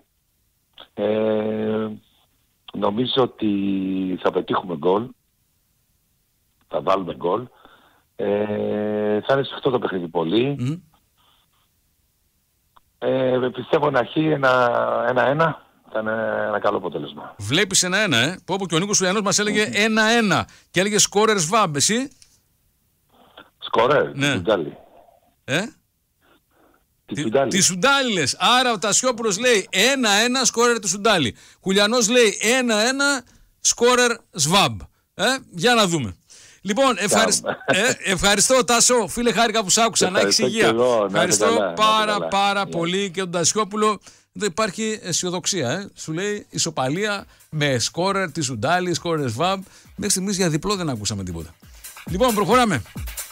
Νομίζω ότι θα πετύχουμε γκολ. Θα βάλουμε γκολ. Θα είναι σφιχτό το παιχνίδι πολύ. Πιστεύω να έχει ένα-ένα. Θα είναι ένα καλό αποτέλεσμα. Βλέπεις 1-1, που όπου και ο Νίκος Σουλιανός μας έλεγε 1-1 και έλεγε σκόρερ Σβάμπ, εσύ? Σκόρερ, ναι. Τσουντάλη. Τη Σουντάλη λες. Άρα ο Τασιόπουλος λέει 1-1 σκόρερ του Σουντάλη. Κουλιανός λέει 1-1 σκόρερ Σβάμπ. Για να δούμε. Λοιπόν, ευχαριστώ Τάσο, φίλε, χάρηκα που σ' άκουσα. Να έχεις υγεία. Ευχαριστώ πάρα πολύ και τον Τασιόπουλο. Εδώ υπάρχει αισιοδοξία. Σου λέει ισοπαλία με σκόρερ τη Σουντάλη, σκόρερ Σβάμπ. Μέχρι στιγμής για διπλό δεν ακούσαμε τίποτα. Λοιπόν, προχωράμε.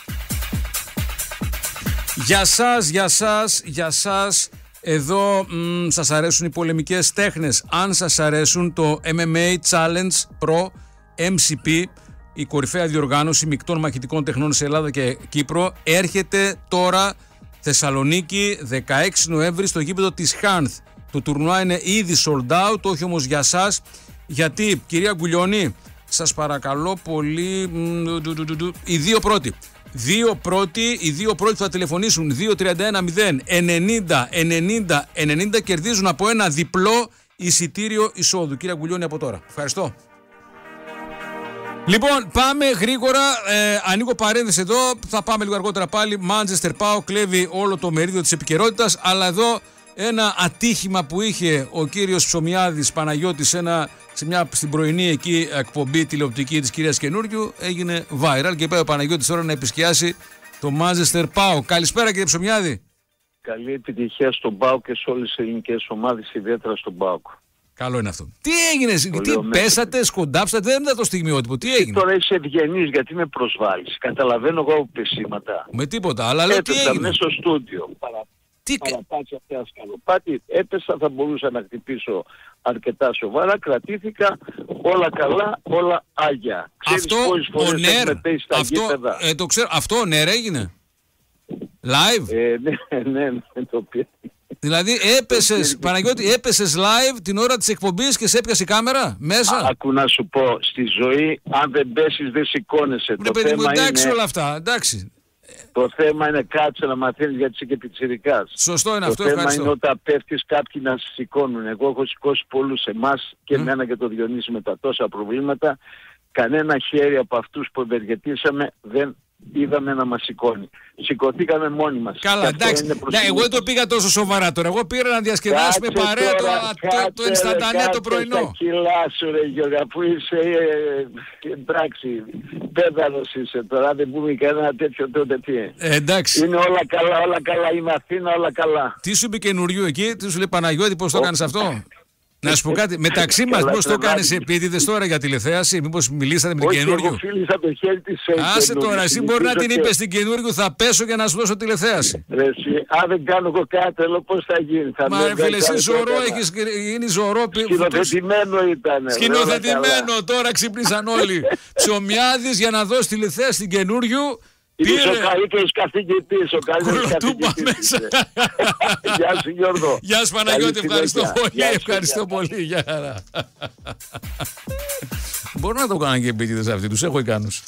Για σας, εδώ σας αρέσουν οι πολεμικές τέχνες. Αν σας αρέσουν, το MMA Challenge Pro MCP, η κορυφαία διοργάνωση μεικτών μαχητικών τεχνών σε Ελλάδα και Κύπρο, έρχεται τώρα Θεσσαλονίκη 16 Νοέμβρη στο γήπεδο της Χάνθ. Το τουρνουά είναι ήδη sold out, όχι όμως για σας. Γιατί, κυρία Γκουλιώνη, σας παρακαλώ πολύ, οι δύο πρώτοι θα τηλεφωνήσουν 231-0-90-90-90, κερδίζουν από ένα διπλό εισιτήριο εισόδου. Κύριε Γκουλιώνη, από τώρα. Ευχαριστώ. Λοιπόν, πάμε γρήγορα. Ανοίγω παρένθεση εδώ. Θα πάμε λίγο αργότερα πάλι. Manchester Πάο κλέβει όλο το μερίδιο της επικαιρότητας. Αλλά εδώ ένα ατύχημα που είχε ο κύριος Ψωμιάδης Παναγιώτης στην πρωινή εκεί εκπομπή τηλεοπτική της κυρίας Καινούριου έγινε viral και πάει ο Παναγιώτης τώρα να επισκιάσει το Manchester Πάο. Καλησπέρα, κύριε Ψωμιάδη. Καλή επιτυχία στον ΠΑΟΚ και σε όλες τις ελληνικές ομάδες, ιδιαίτερα στον ΠΑΟΚ. Καλό είναι αυτό. Τι έγινε, πέσατε, σκοντάψατε, δεν ήταν το στιγμιότυπο, τι έγινε? Τώρα είσαι ευγενής, γιατί με προσβάλλεις? Καταλαβαίνω εγώ πεσήματα. Με τίποτα, αλλά λέω τι έγινε? Μέσα στο στούντιο. Παραπάτησα πια σκαλοπάτι, έπεσα, θα μπορούσα να χτυπήσω αρκετά σοβαρά, κρατήθηκα, όλα καλά, όλα άγια. Ξέρεις πόσες φορές έχουμε πέσει στα γήπεδα? Το ξέρω, αυτό ο Νέρ έγινε? Live? Ναι, το πήρα. Δηλαδή έπεσες, Παναγιώτη, έπεσες live την ώρα της εκπομπής και σε έπιασε η κάμερα μέσα? Άκου να σου πω, στη ζωή αν δεν πέσεις δεν σηκώνεσαι. Το παιδί μου, εντάξει όλα αυτά, εντάξει. Το θέμα είναι κάτσε να μαθαίνεις γιατί είσαι και πιτσιρικάς. Σωστό είναι αυτό, Το ευχαριστώ. θέμα είναι όταν πέφτεις κάποιοι να σε σηκώνουν. Εγώ έχω σηκώσει πολλούς εμάς και εμένα και το Διονύση με τα τόσα προβλήματα. Κανένα χέρι από αυτούς που ευεργετήσαμε δεν είδαμε να μας σηκώνει. Σηκωθήκαμε μόνοι μας. Καλά, εντάξει. Εγώ δεν το πήγα τόσο σοβαρά τώρα. Εγώ πήρα να διασκεδάσουμε παρέα το ενσταντανέ το πρωινό. Τα κιλά σου ρε Γιώργα, που είσαι εντάξει, πέδαλος είσαι τώρα, δεν πούμε κανένα τέτοιο τότε τι. Εντάξει. Είναι όλα καλά, είμαι Αθήνα, όλα καλά. Τι σου είπε καινούριου εκεί, τι σου λέει Παναγιώτη, πώς το έκανες αυτό? Να σου πω κάτι, μεταξύ μας μήπως το κάνεις επίτηδες τώρα για τηλεθέαση, μήπως μιλήσατε με την καινούριου? Όχι, εγώ φίλησα το χέρι της Άσε τώρα, εσύ μπορεί να την είπες στην καινούριου, θα πέσω για να σου δώσω τηλεθέαση. Ρε εσύ, αν δεν κάνω εγώ κάτι, θέλω πώς θα γίνει? Μα ρε φίλε, εσύ ζωρό έχεις γίνει ζωρό. Σκηνοθετημένο ήταν. Σκηνοθετημένο, τώρα ξύπνησαν όλοι. Ψωμιάδης για να δώσει τηλεθέαση στην καινούριου. Είσαι ο καλύτερος καθηγητής, ο καλύτερος καθηγητής. Γεια σου Γιώργο. Γεια σου Παναγιώτη, ευχαριστώ πολύ. Γεια χαρά. Μπορώ να το κάνω και επίτηδες αυτοί, τους έχω ικανούς.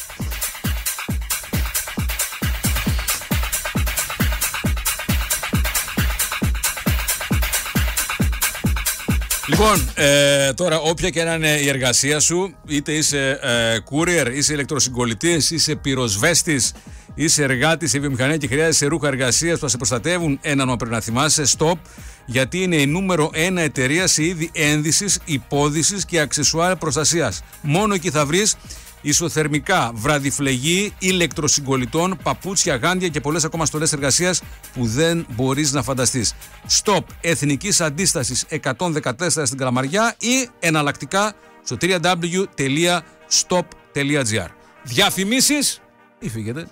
Λοιπόν, τώρα όποια και να είναι η εργασία σου, είτε είσαι courier, είσαι ηλεκτροσυγκολητής, είσαι πυροσβέστης, είσαι εργάτη σε βιομηχανία και χρειάζεσαι ρούχα εργασίας που θα σε προστατεύουν, ένα όνομα πρέπει να θυμάσαι, Stop, γιατί είναι η νούμερο 1 εταιρεία σε είδη ένδυσης, υπόδυσης και αξεσουάρ προστασίας. Μόνο εκεί θα βρεις ισοθερμικά, βραδιφλεγή, ηλεκτροσυγκολιτών, παπούτσια, γάντια και πολλές ακόμα στολές εργασίας που δεν μπορείς να φανταστείς. Stop, Εθνικής Αντίστασης 114 στην Καλαμαριά ή εναλλακτικά στο www.stop.gr. Διαφημίσεις ή φύγετε.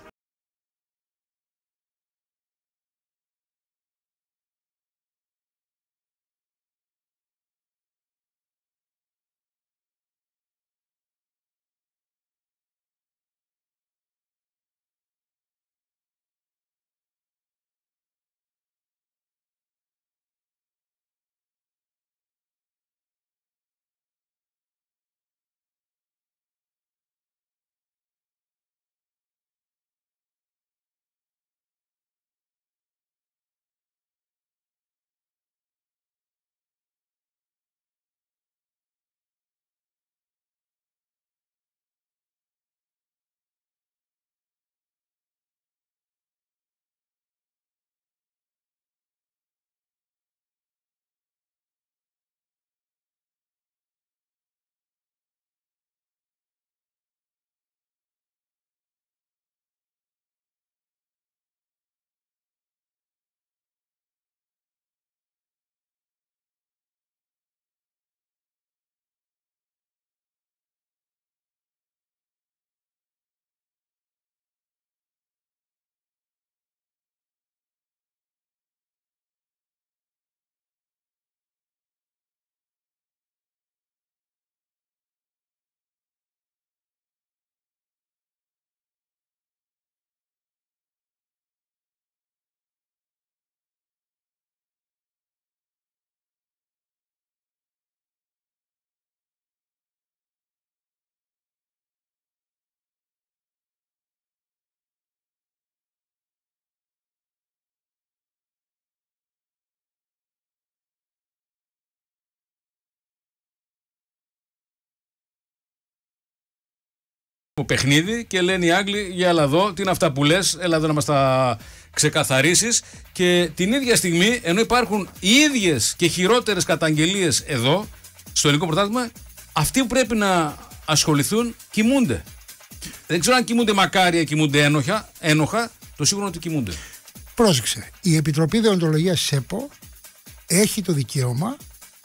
Παιχνίδι και λένε οι Άγγλοι, για έλα εδώ, τι είναι αυτά που λες, έλα εδώ να μας τα ξεκαθαρίσεις. Και την ίδια στιγμή, ενώ υπάρχουν οι ίδιες και χειρότερες καταγγελίες εδώ στο ελληνικό πρωτάθλημα, αυτοί που πρέπει να ασχοληθούν κοιμούνται. Δεν ξέρω αν κοιμούνται μακάρια, κοιμούνται ένοχα, το σίγουρο ότι κοιμούνται. Πρόσεξε, η Επιτροπή Δεοντολογίας της ΕΠΟ έχει το δικαίωμα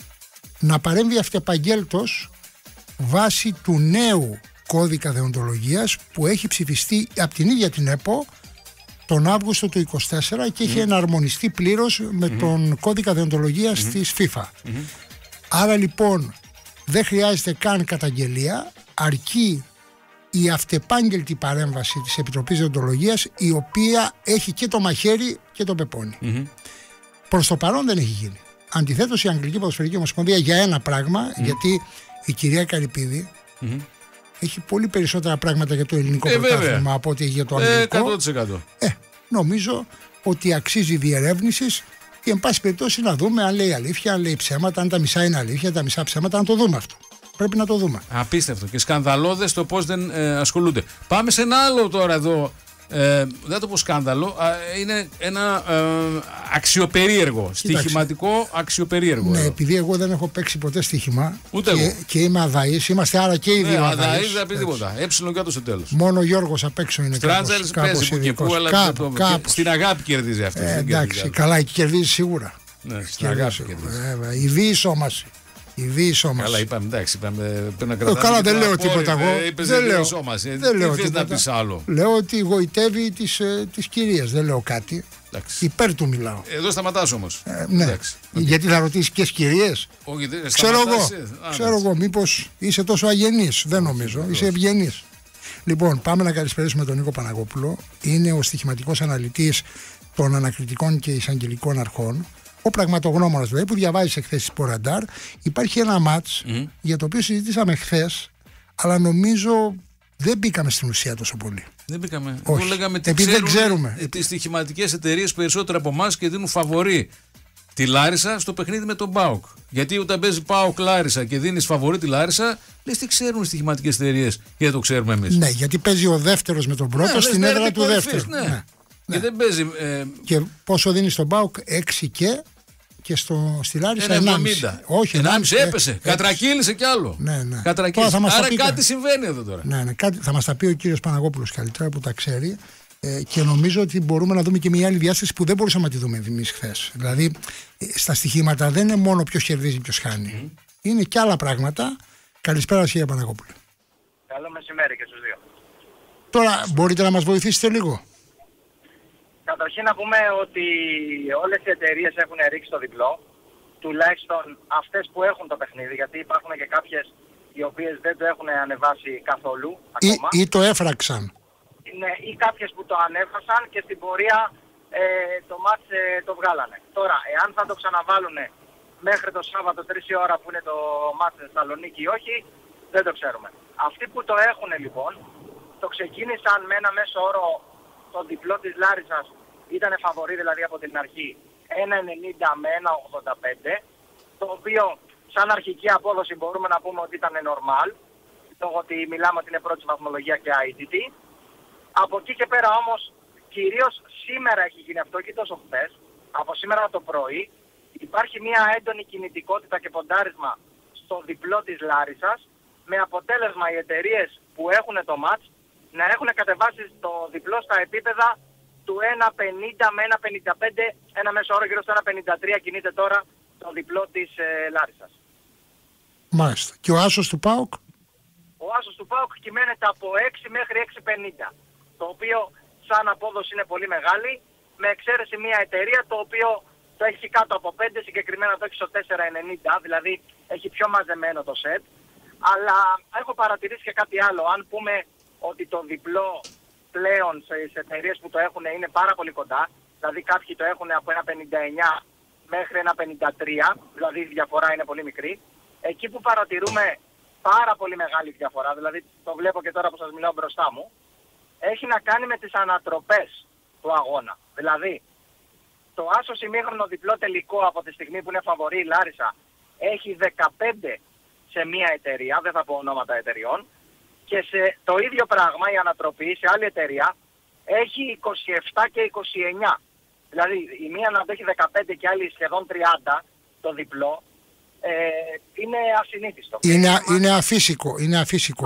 να παρέμβει αυτεπαγγέλτος βάσει του νέου κώδικα δεοντολογίας που έχει ψηφιστεί από την ίδια την ΕΠΟ τον Αύγουστο του 2024 και έχει εναρμονιστεί πλήρως με τον κώδικα δεοντολογίας της FIFA. Άρα λοιπόν δεν χρειάζεται καν καταγγελία, αρκεί η αυτεπάγγελτη παρέμβαση της Επιτροπής Δεοντολογίας, η οποία έχει και το μαχαίρι και το πεπόνι. Προς το παρόν δεν έχει γίνει. Αντιθέτως η Αγγλική Ποδοσφαιρική Ομοσπονδία για ένα πράγμα, γιατί η κυρία Καρυπίδη έχει πολύ περισσότερα πράγματα για το ελληνικό πρωτάθλημα από ό,τι για το αγγλικό. 100%. Νομίζω ότι αξίζει διερεύνησης και εν πάση περιπτώσει να δούμε αν λέει αλήθεια, αν λέει ψέματα, αν τα μισά είναι αλήθεια, τα μισά ψέματα, να το δούμε αυτό. Πρέπει να το δούμε. Απίστευτο και σκανδαλώδες το πώς δεν ασχολούνται. Πάμε σε ένα άλλο τώρα εδώ. Δεν το πω σκάνδαλο, είναι ένα αξιοπερίεργο, στοιχηματικό αξιοπερίεργο. Ναι, επειδή εγώ δεν έχω παίξει ποτέ στοίχημα. Ούτε εγώ. Και είμαι αδαής, είμαστε άρα και οι δύο αδαείς. Δεν θα πει τίποτα. Έψιλον κάτω στο τέλος. Μόνο ο Γιώργος απ' έξω είναι κάπως ειδικός. Κάπου. Στην αγάπη κερδίζει αυτό. Εντάξει, καλά, εκεί κερδίζει σίγουρα. Ναι, στην αγάπη κερδίζει. Η διεισόμαση. Καλά, είπαμε, εντάξει, πρέπει να κρατάμε. Καλά, δεν λέω τίποτα εγώ. Δεν λέω τίποτα. Λέω ότι γοητεύει τις κυρίες, δεν λέω κάτι. Υπέρ του μιλάω. Εδώ σταματάς όμως. Ναι. Γιατί θα ρωτήσεις και κυρίες. Ξέρω εγώ, μήπως είσαι τόσο αγενής. Δεν νομίζω, είσαι ευγενής. Λοιπόν, πάμε να καλησπερίσουμε τον Νίκο Παναγόπουλο. Είναι ο στοιχηματικός αναλυτής των ανακριτικών και εισαγγελικών αρχών. Ο πραγματογνώμονας δηλαδή που διαβάζει εκθέσεις της Ποραντάρ. Υπάρχει ένα μάτς για το οποίο συζητήσαμε χθες, αλλά νομίζω δεν μπήκαμε στην ουσία τόσο πολύ. Δεν μπήκαμε. Όχι. Λέγαμε επειδή δεν ξέρουμε. Τις στοιχηματικές εταιρείες περισσότερο από εμάς και δίνουν φαβορί τη Λάρισα στο παιχνίδι με τον ΠΑΟΚ. Γιατί όταν παίζει ΠΑΟΚ Λάρισα και δίνει φαβορί τη Λάρισα, λες τι ξέρουν οι στοιχηματικές εταιρείες και δεν το ξέρουμε εμείς. Ναι, γιατί παίζει ο δεύτερος με τον πρώτο στην έδρα του δεύτερου. Ναι. Και δεν παίζει. Και πόσο δίνει στον ΠΑΟΚ, 6 και στη Λάρισα 1,5. Όχι, 1,5 έπεσε. Κατρακύλησε κι άλλο. Ναι. Κατρακύλησε. Άρα κάτι συμβαίνει εδώ τώρα. Ναι, θα μας τα πει ο κύριος Παναγόπουλος καλύτερα που τα ξέρει. Και νομίζω ότι μπορούμε να δούμε και μια άλλη διάσταση που δεν μπορούσαμε να τη δούμε εμείς χθες. Δηλαδή, στα στοιχήματα δεν είναι μόνο ποιος κερδίζει, ποιος χάνει. Είναι και άλλα πράγματα. Καλησπέρα σας, κύριε Παναγόπουλο. Καλό μεσημέρι και στους δύο. Τώρα, μπορείτε να μας βοηθήσετε λίγο? Καταρχήν να πούμε ότι όλες οι εταιρείες έχουν ρίξει το διπλό, τουλάχιστον αυτές που έχουν το παιχνίδι, γιατί υπάρχουν και κάποιες οι οποίες δεν το έχουν ανεβάσει καθόλου ακόμα. Ή το έφραξαν. Ναι, ή κάποιες που το ανέβασαν και στην πορεία το μάτς το βγάλανε. Τώρα, εάν θα το ξαναβάλουν μέχρι το Σάββατο 3 η ώρα που είναι το μάτς στη Θεσσαλονίκη ή όχι, δεν το ξέρουμε. Αυτοί που το έχουν λοιπόν, το ξεκίνησαν με ένα μέσο όρο, το διπλό της Λάρισσας ήταν φαβορί δηλαδή από την αρχή 1,90 με 1,85, το οποίο σαν αρχική απόδοση μπορούμε να πούμε ότι ήταν normal, λόγω ότι μιλάμε ότι είναι πρώτη βαθμολογία και ITT. Από εκεί και πέρα όμως, κυρίως σήμερα έχει γίνει αυτό και τόσο χθες, από σήμερα το πρωί, υπάρχει μια έντονη κινητικότητα και ποντάρισμα στο διπλό της Λάρισσας, με αποτέλεσμα οι εταιρείες που έχουν το μάτς να έχουν κατεβάσει το διπλό στα επίπεδα του 1,50 με 1,55, ένα μέσο όρο γύρω στο 1,53 κινείται τώρα το διπλό της Λάρισσας. Μάλιστα. Και ο άσος του ΠΑΟΚ? Ο άσος του ΠΑΟΚ κυμαίνεται από 6 μέχρι 6,50, το οποίο σαν απόδοση είναι πολύ μεγάλη, με εξαίρεση μια εταιρεία το οποίο το έχει κάτω από 5, συγκεκριμένα το έχει στο 4,90, δηλαδή έχει πιο μαζεμένο το σετ. Αλλά έχω παρατηρήσει και κάτι άλλο. Αν πούμε ότι το διπλό πλέον σε εταιρείες που το έχουν είναι πάρα πολύ κοντά, δηλαδή κάποιοι το έχουν από 1,59 μέχρι 1,53, δηλαδή η διαφορά είναι πολύ μικρή. Εκεί που παρατηρούμε πάρα πολύ μεγάλη διαφορά, δηλαδή το βλέπω και τώρα που σας μιλάω μπροστά μου, έχει να κάνει με τις ανατροπές του αγώνα. Δηλαδή, το άσος ημίχρονο διπλό τελικό από τη στιγμή που είναι φαβορί η Λάρισα έχει 15 σε μία εταιρεία, δεν θα πω ονόματα εταιρεών, και σε το ίδιο πράγμα η ανατροπή σε άλλη εταιρεία έχει 27 και 29. Δηλαδή η μία να το έχει 15 και άλλη σχεδόν 30 το διπλό, είναι ασυνήθιστο. Είναι αφύσικο.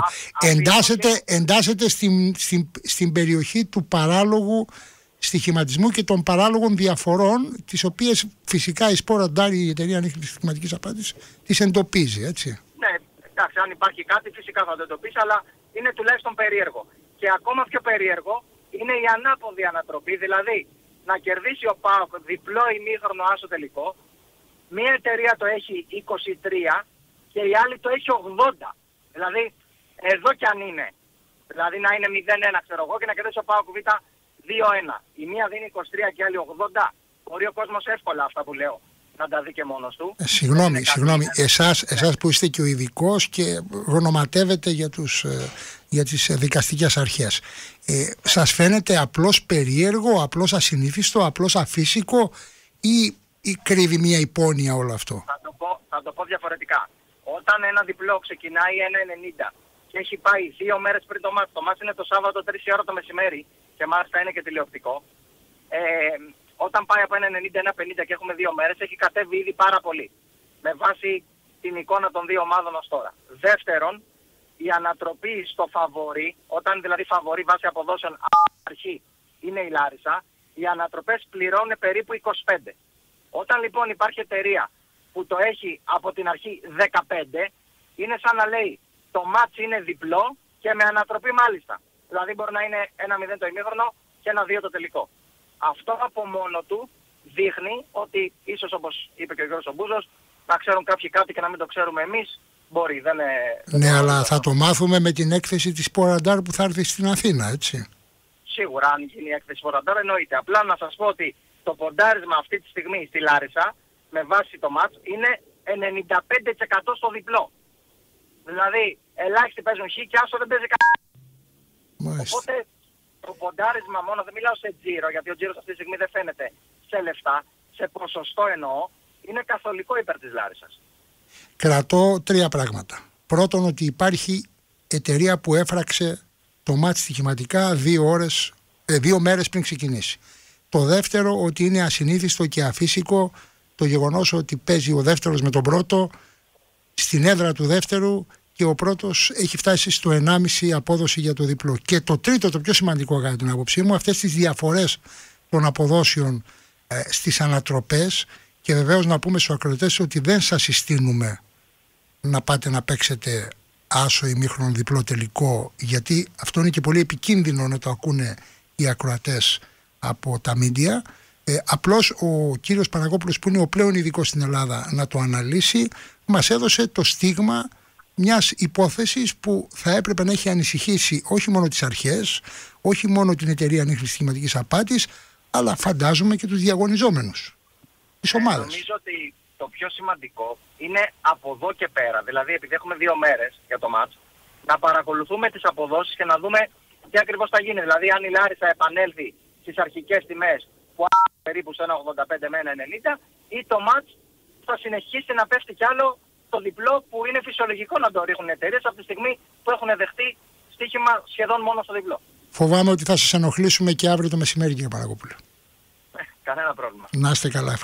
Εντάσσεται στην περιοχή του παράλογου στοιχηματισμού και των παράλογων διαφορών, τις οποίες φυσικά η Sport Radar, η εταιρεία ανείχνευσης στοιχηματικής απάντησης, τις εντοπίζει, έτσι. Ναι, εντάξει, αν υπάρχει κάτι φυσικά θα το εντοπίσει, αλλά είναι τουλάχιστον περίεργο. Και ακόμα πιο περίεργο είναι η ανάποδη ανατροπή, δηλαδή να κερδίσει ο ΠΑΟΚ διπλό ημίχρονο άσο τελικό, μία εταιρεία το έχει 23 και η άλλη το έχει 80. Δηλαδή, εδώ κι αν είναι. Δηλαδή να είναι 0-1 ξέρω εγώ και να κερδίσει ο ΠΑΟΚ Β 2-1. Η μία δίνει 23 και η άλλη 80. Μπορεί ο κόσμος εύκολα αυτά που λέω να τα δει και μόνος του. Συγγνώμη. Εσάς που είστε και ο ειδικός και γνωματεύετε για τις δικαστικές αρχές. Σας φαίνεται απλώς περίεργο, απλώς ασυνήθιστο, απλώς αφύσικο ή κρύβει μια υπόνοια όλο αυτό? Θα το πω διαφορετικά. Όταν ένα διπλό ξεκινάει 1,90 και έχει πάει 2 μέρες πριν το μάτς, το μάτς είναι το Σάββατο 3 η ώρα το μεσημέρι και μάλιστα είναι και τηλεοπτικό, όταν πάει από 1,90-1,50 και έχουμε 2 μέρες, έχει κατέβει ήδη πάρα πολύ. Με βάση την εικόνα των δύο ομάδων ως τώρα. Δεύτερον, η ανατροπή στο φαβορί, όταν δηλαδή φαβορί βάσει αποδόσεων αρχή είναι η Λάρισα, οι ανατροπές πληρώνουν περίπου 25. Όταν λοιπόν υπάρχει εταιρεία που το έχει από την αρχή 15, είναι σαν να λέει το μάτς είναι διπλό και με ανατροπή μάλιστα. Δηλαδή μπορεί να είναι 1-0 το ημίχρονο και 1-2 το τελικό. Αυτό από μόνο του δείχνει ότι ίσως όπως είπε και ο κ. Μπούζος, να ξέρουν κάποιοι κάτι και να μην το ξέρουμε εμείς, μπορεί. Ναι, αλλά θα το μάθουμε με την έκθεση της Sport Radar που θα έρθει στην Αθήνα, έτσι. Σίγουρα, αν γίνει η έκθεση Sport Radar εννοείται. Απλά να σας πω ότι το ποντάρισμα αυτή τη στιγμή στη Λάρισα, με βάση το μάτς, είναι 95% στο διπλό. Δηλαδή, ελάχιστοι παίζουν χ και άσο δεν παίζει κανένα. Οπότε, το ποντάρισμα μόνο, δεν μιλάω σε τζίρο, γιατί ο τζίρος αυτή τη στιγμή δεν φαίνεται σε λεφτά. σε ποσοστό εννοώ, είναι καθολικό υπέρ της Λάρισσας. Κρατώ 3 πράγματα. Πρώτον, ότι υπάρχει εταιρεία που έφραξε το μάτς στοιχηματικά 2 μέρες πριν ξεκινήσει. Το δεύτερο, ότι είναι ασυνήθιστο και αφύσικο το γεγονός ότι παίζει ο δεύτερος με τον πρώτο στην έδρα του δεύτερου και ο πρώτος έχει φτάσει στο 1,5 απόδοση για το διπλό. Και το τρίτο, το πιο σημαντικό κατά την άποψή μου, αυτές τις διαφορές των αποδόσεων στις ανατροπές, και βεβαίως να πούμε στους ακροατές ότι δεν σας συστήνουμε να πάτε να παίξετε άσο ημίχρονο διπλό τελικό, γιατί αυτό είναι και πολύ επικίνδυνο να το ακούνε οι ακροατές από τα μίντια. Απλώς ο κύριος Παναγόπουλος, που είναι ο πλέον ειδικός στην Ελλάδα να το αναλύσει, μας έδωσε το στίγμα μιας υπόθεσης που θα έπρεπε να έχει ανησυχήσει όχι μόνο τις αρχές, όχι μόνο την εταιρεία ανίχνευσης στοιχηματικής απάτης, αλλά φαντάζομαι και τους διαγωνιζόμενους, τις ομάδες. Νομίζω ότι το πιο σημαντικό είναι από εδώ και πέρα, δηλαδή επειδή έχουμε 2 μέρες για το μάτς, να παρακολουθούμε τις αποδόσεις και να δούμε τι ακριβώς θα γίνει. Δηλαδή αν η Λάρισα επανέλθει στις αρχικές τιμές που περίπου σε 1,85 με 1,90, ή το μάτς θα συνεχίσει να πέφτει κι άλλο το διπλό, που είναι φυσιολογικό να το ρίχνουν οι εταιρείες από τη στιγμή που έχουν δεχτεί στοίχημα σχεδόν μόνο στο διπλό. Φοβάμαι ότι θα σας ενοχλήσουμε και αύριο το μεσημέρι, κύριε Παναγόπουλο. Κανένα πρόβλημα. Να είστε καλά.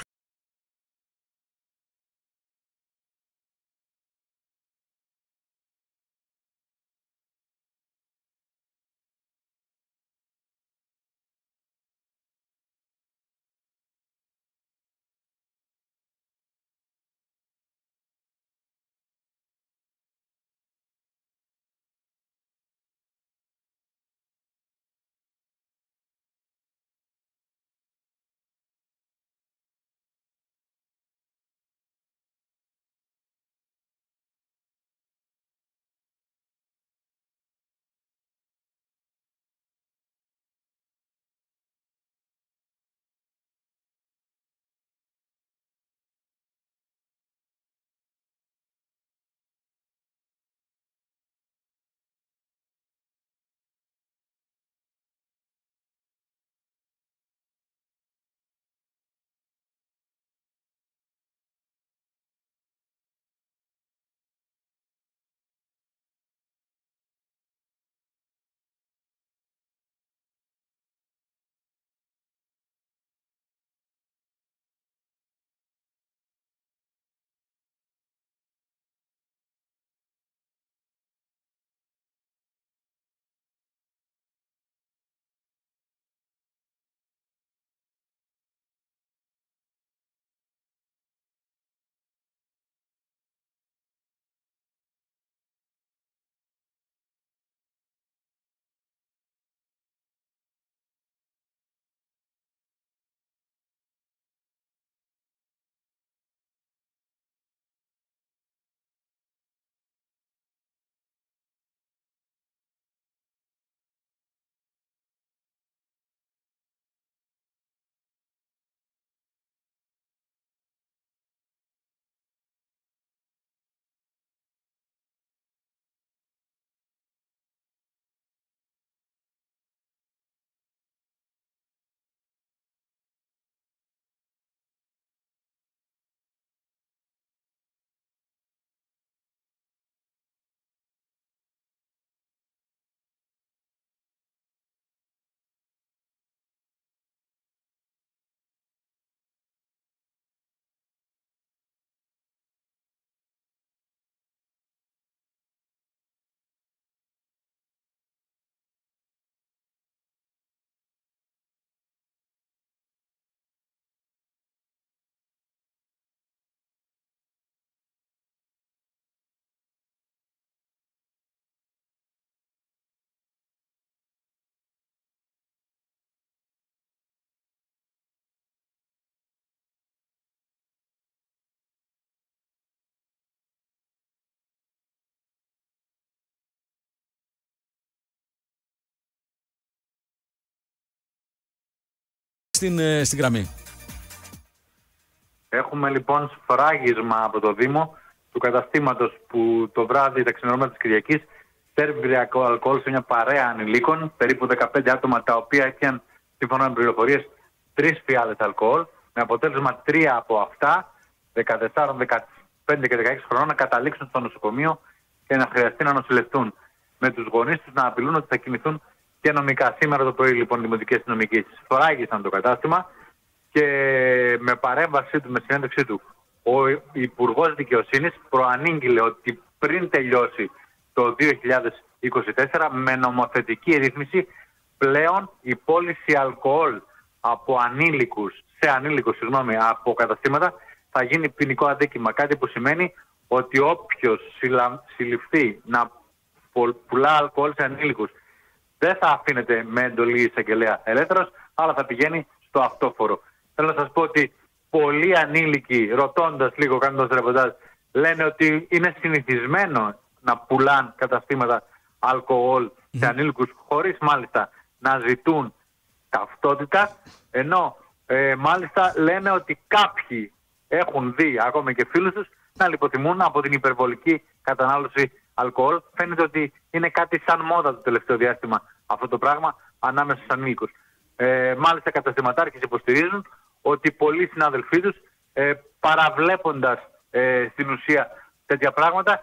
Στην γραμμή. Έχουμε λοιπόν σφράγισμα από το Δήμο του καταστήματος που το βράδυ, τα ξενερώματα της Κυριακής, σέρβιρε αλκοόλ σε μια παρέα ανηλίκων, περίπου 15 άτομα, τα οποία είχαν, σύμφωνα με πληροφορίες, 3 φιάλες αλκοόλ. με αποτέλεσμα 3 από αυτά, 14, 15 και 16 χρονών, να καταλήξουν στο νοσοκομείο και να χρειαστεί να νοσηλευτούν. Με τους γονείς τους να απειλούν ότι θα κινηθούν και νομικά. Σήμερα το πρωί λοιπόν οι δημοτικές αστυνομικοί σφράγισαν το κατάστημα και με παρέμβασή του, με συνέντευξή του, ο Υπουργός Δικαιοσύνης προανήγγειλε ότι πριν τελειώσει το 2024 με νομοθετική ρύθμιση πλέον η πώληση αλκοόλ από από καταστήματα θα γίνει ποινικό αδίκημα. Κάτι που σημαίνει ότι όποιος συλληφθεί να πουλά αλκοόλ σε ανήλικους δεν θα αφήνεται με εντολή εισαγγελέα ελεύθερος, αλλά θα πηγαίνει στο αυτόφορο. Θέλω να σας πω ότι πολλοί ανήλικοι, ρωτώντας λίγο, κάνοντας ρεπορτάζ, λένε ότι είναι συνηθισμένο να πουλάν καταστήματα αλκοόλ σε ανήλικους, χωρίς μάλιστα να ζητούν ταυτότητα, ενώ μάλιστα λένε ότι κάποιοι έχουν δει, ακόμα και φίλους τους, να λιποθυμούν από την υπερβολική κατανάλωση αλκοόλ. Φαίνεται ότι είναι κάτι σαν μόδα το τελευταίο διάστημα αυτό το πράγμα ανάμεσα στους ανήλικους. Μάλιστα καταστηματάρχες υποστηρίζουν ότι πολλοί συνάδελφοί τους, παραβλέποντας στην ουσία τέτοια πράγματα,